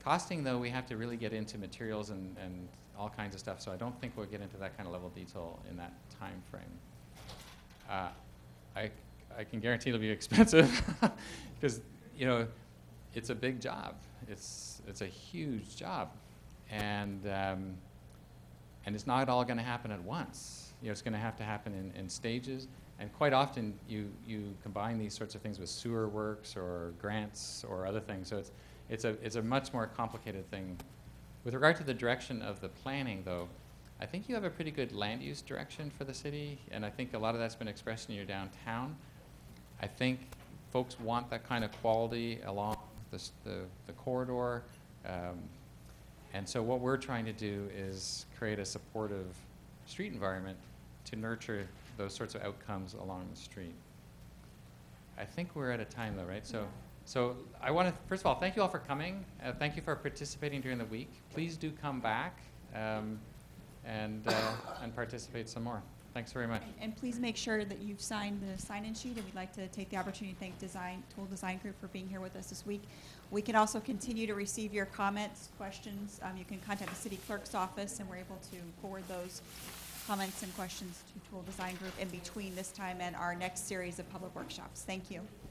Costing, though, we have to really get into materials and all kinds of stuff, so I don't think we'll get into that kind of level of detail in that time frame. I can guarantee it'll be expensive because, you know, it's a big job. It's a huge job, and it's not all going to happen at once. You know, it's going to have to happen in stages, and quite often you combine these sorts of things with sewer works or grants or other things. So it's a much more complicated thing. With regard to the direction of the planning, though, I think you have a pretty good land use direction for the city, and I think a lot of that's been expressed in your downtown. I think folks want that kind of quality along the corridor, and so what we're trying to do is create a supportive street environment to nurture those sorts of outcomes along the street. I think we're at a time, though, right? So I want to, first of all, thank you all for coming. Thank you for participating during the week. Please do come back and participate some more. Thanks very much. And please make sure that you've signed the sign-in sheet, and we'd like to take the opportunity to thank Tool Design Group for being here with us this week. We can also continue to receive your comments, questions. You can contact the city clerk's office, and we're able to forward those comments and questions to Tool Design Group in between this time and our next series of public workshops. Thank you.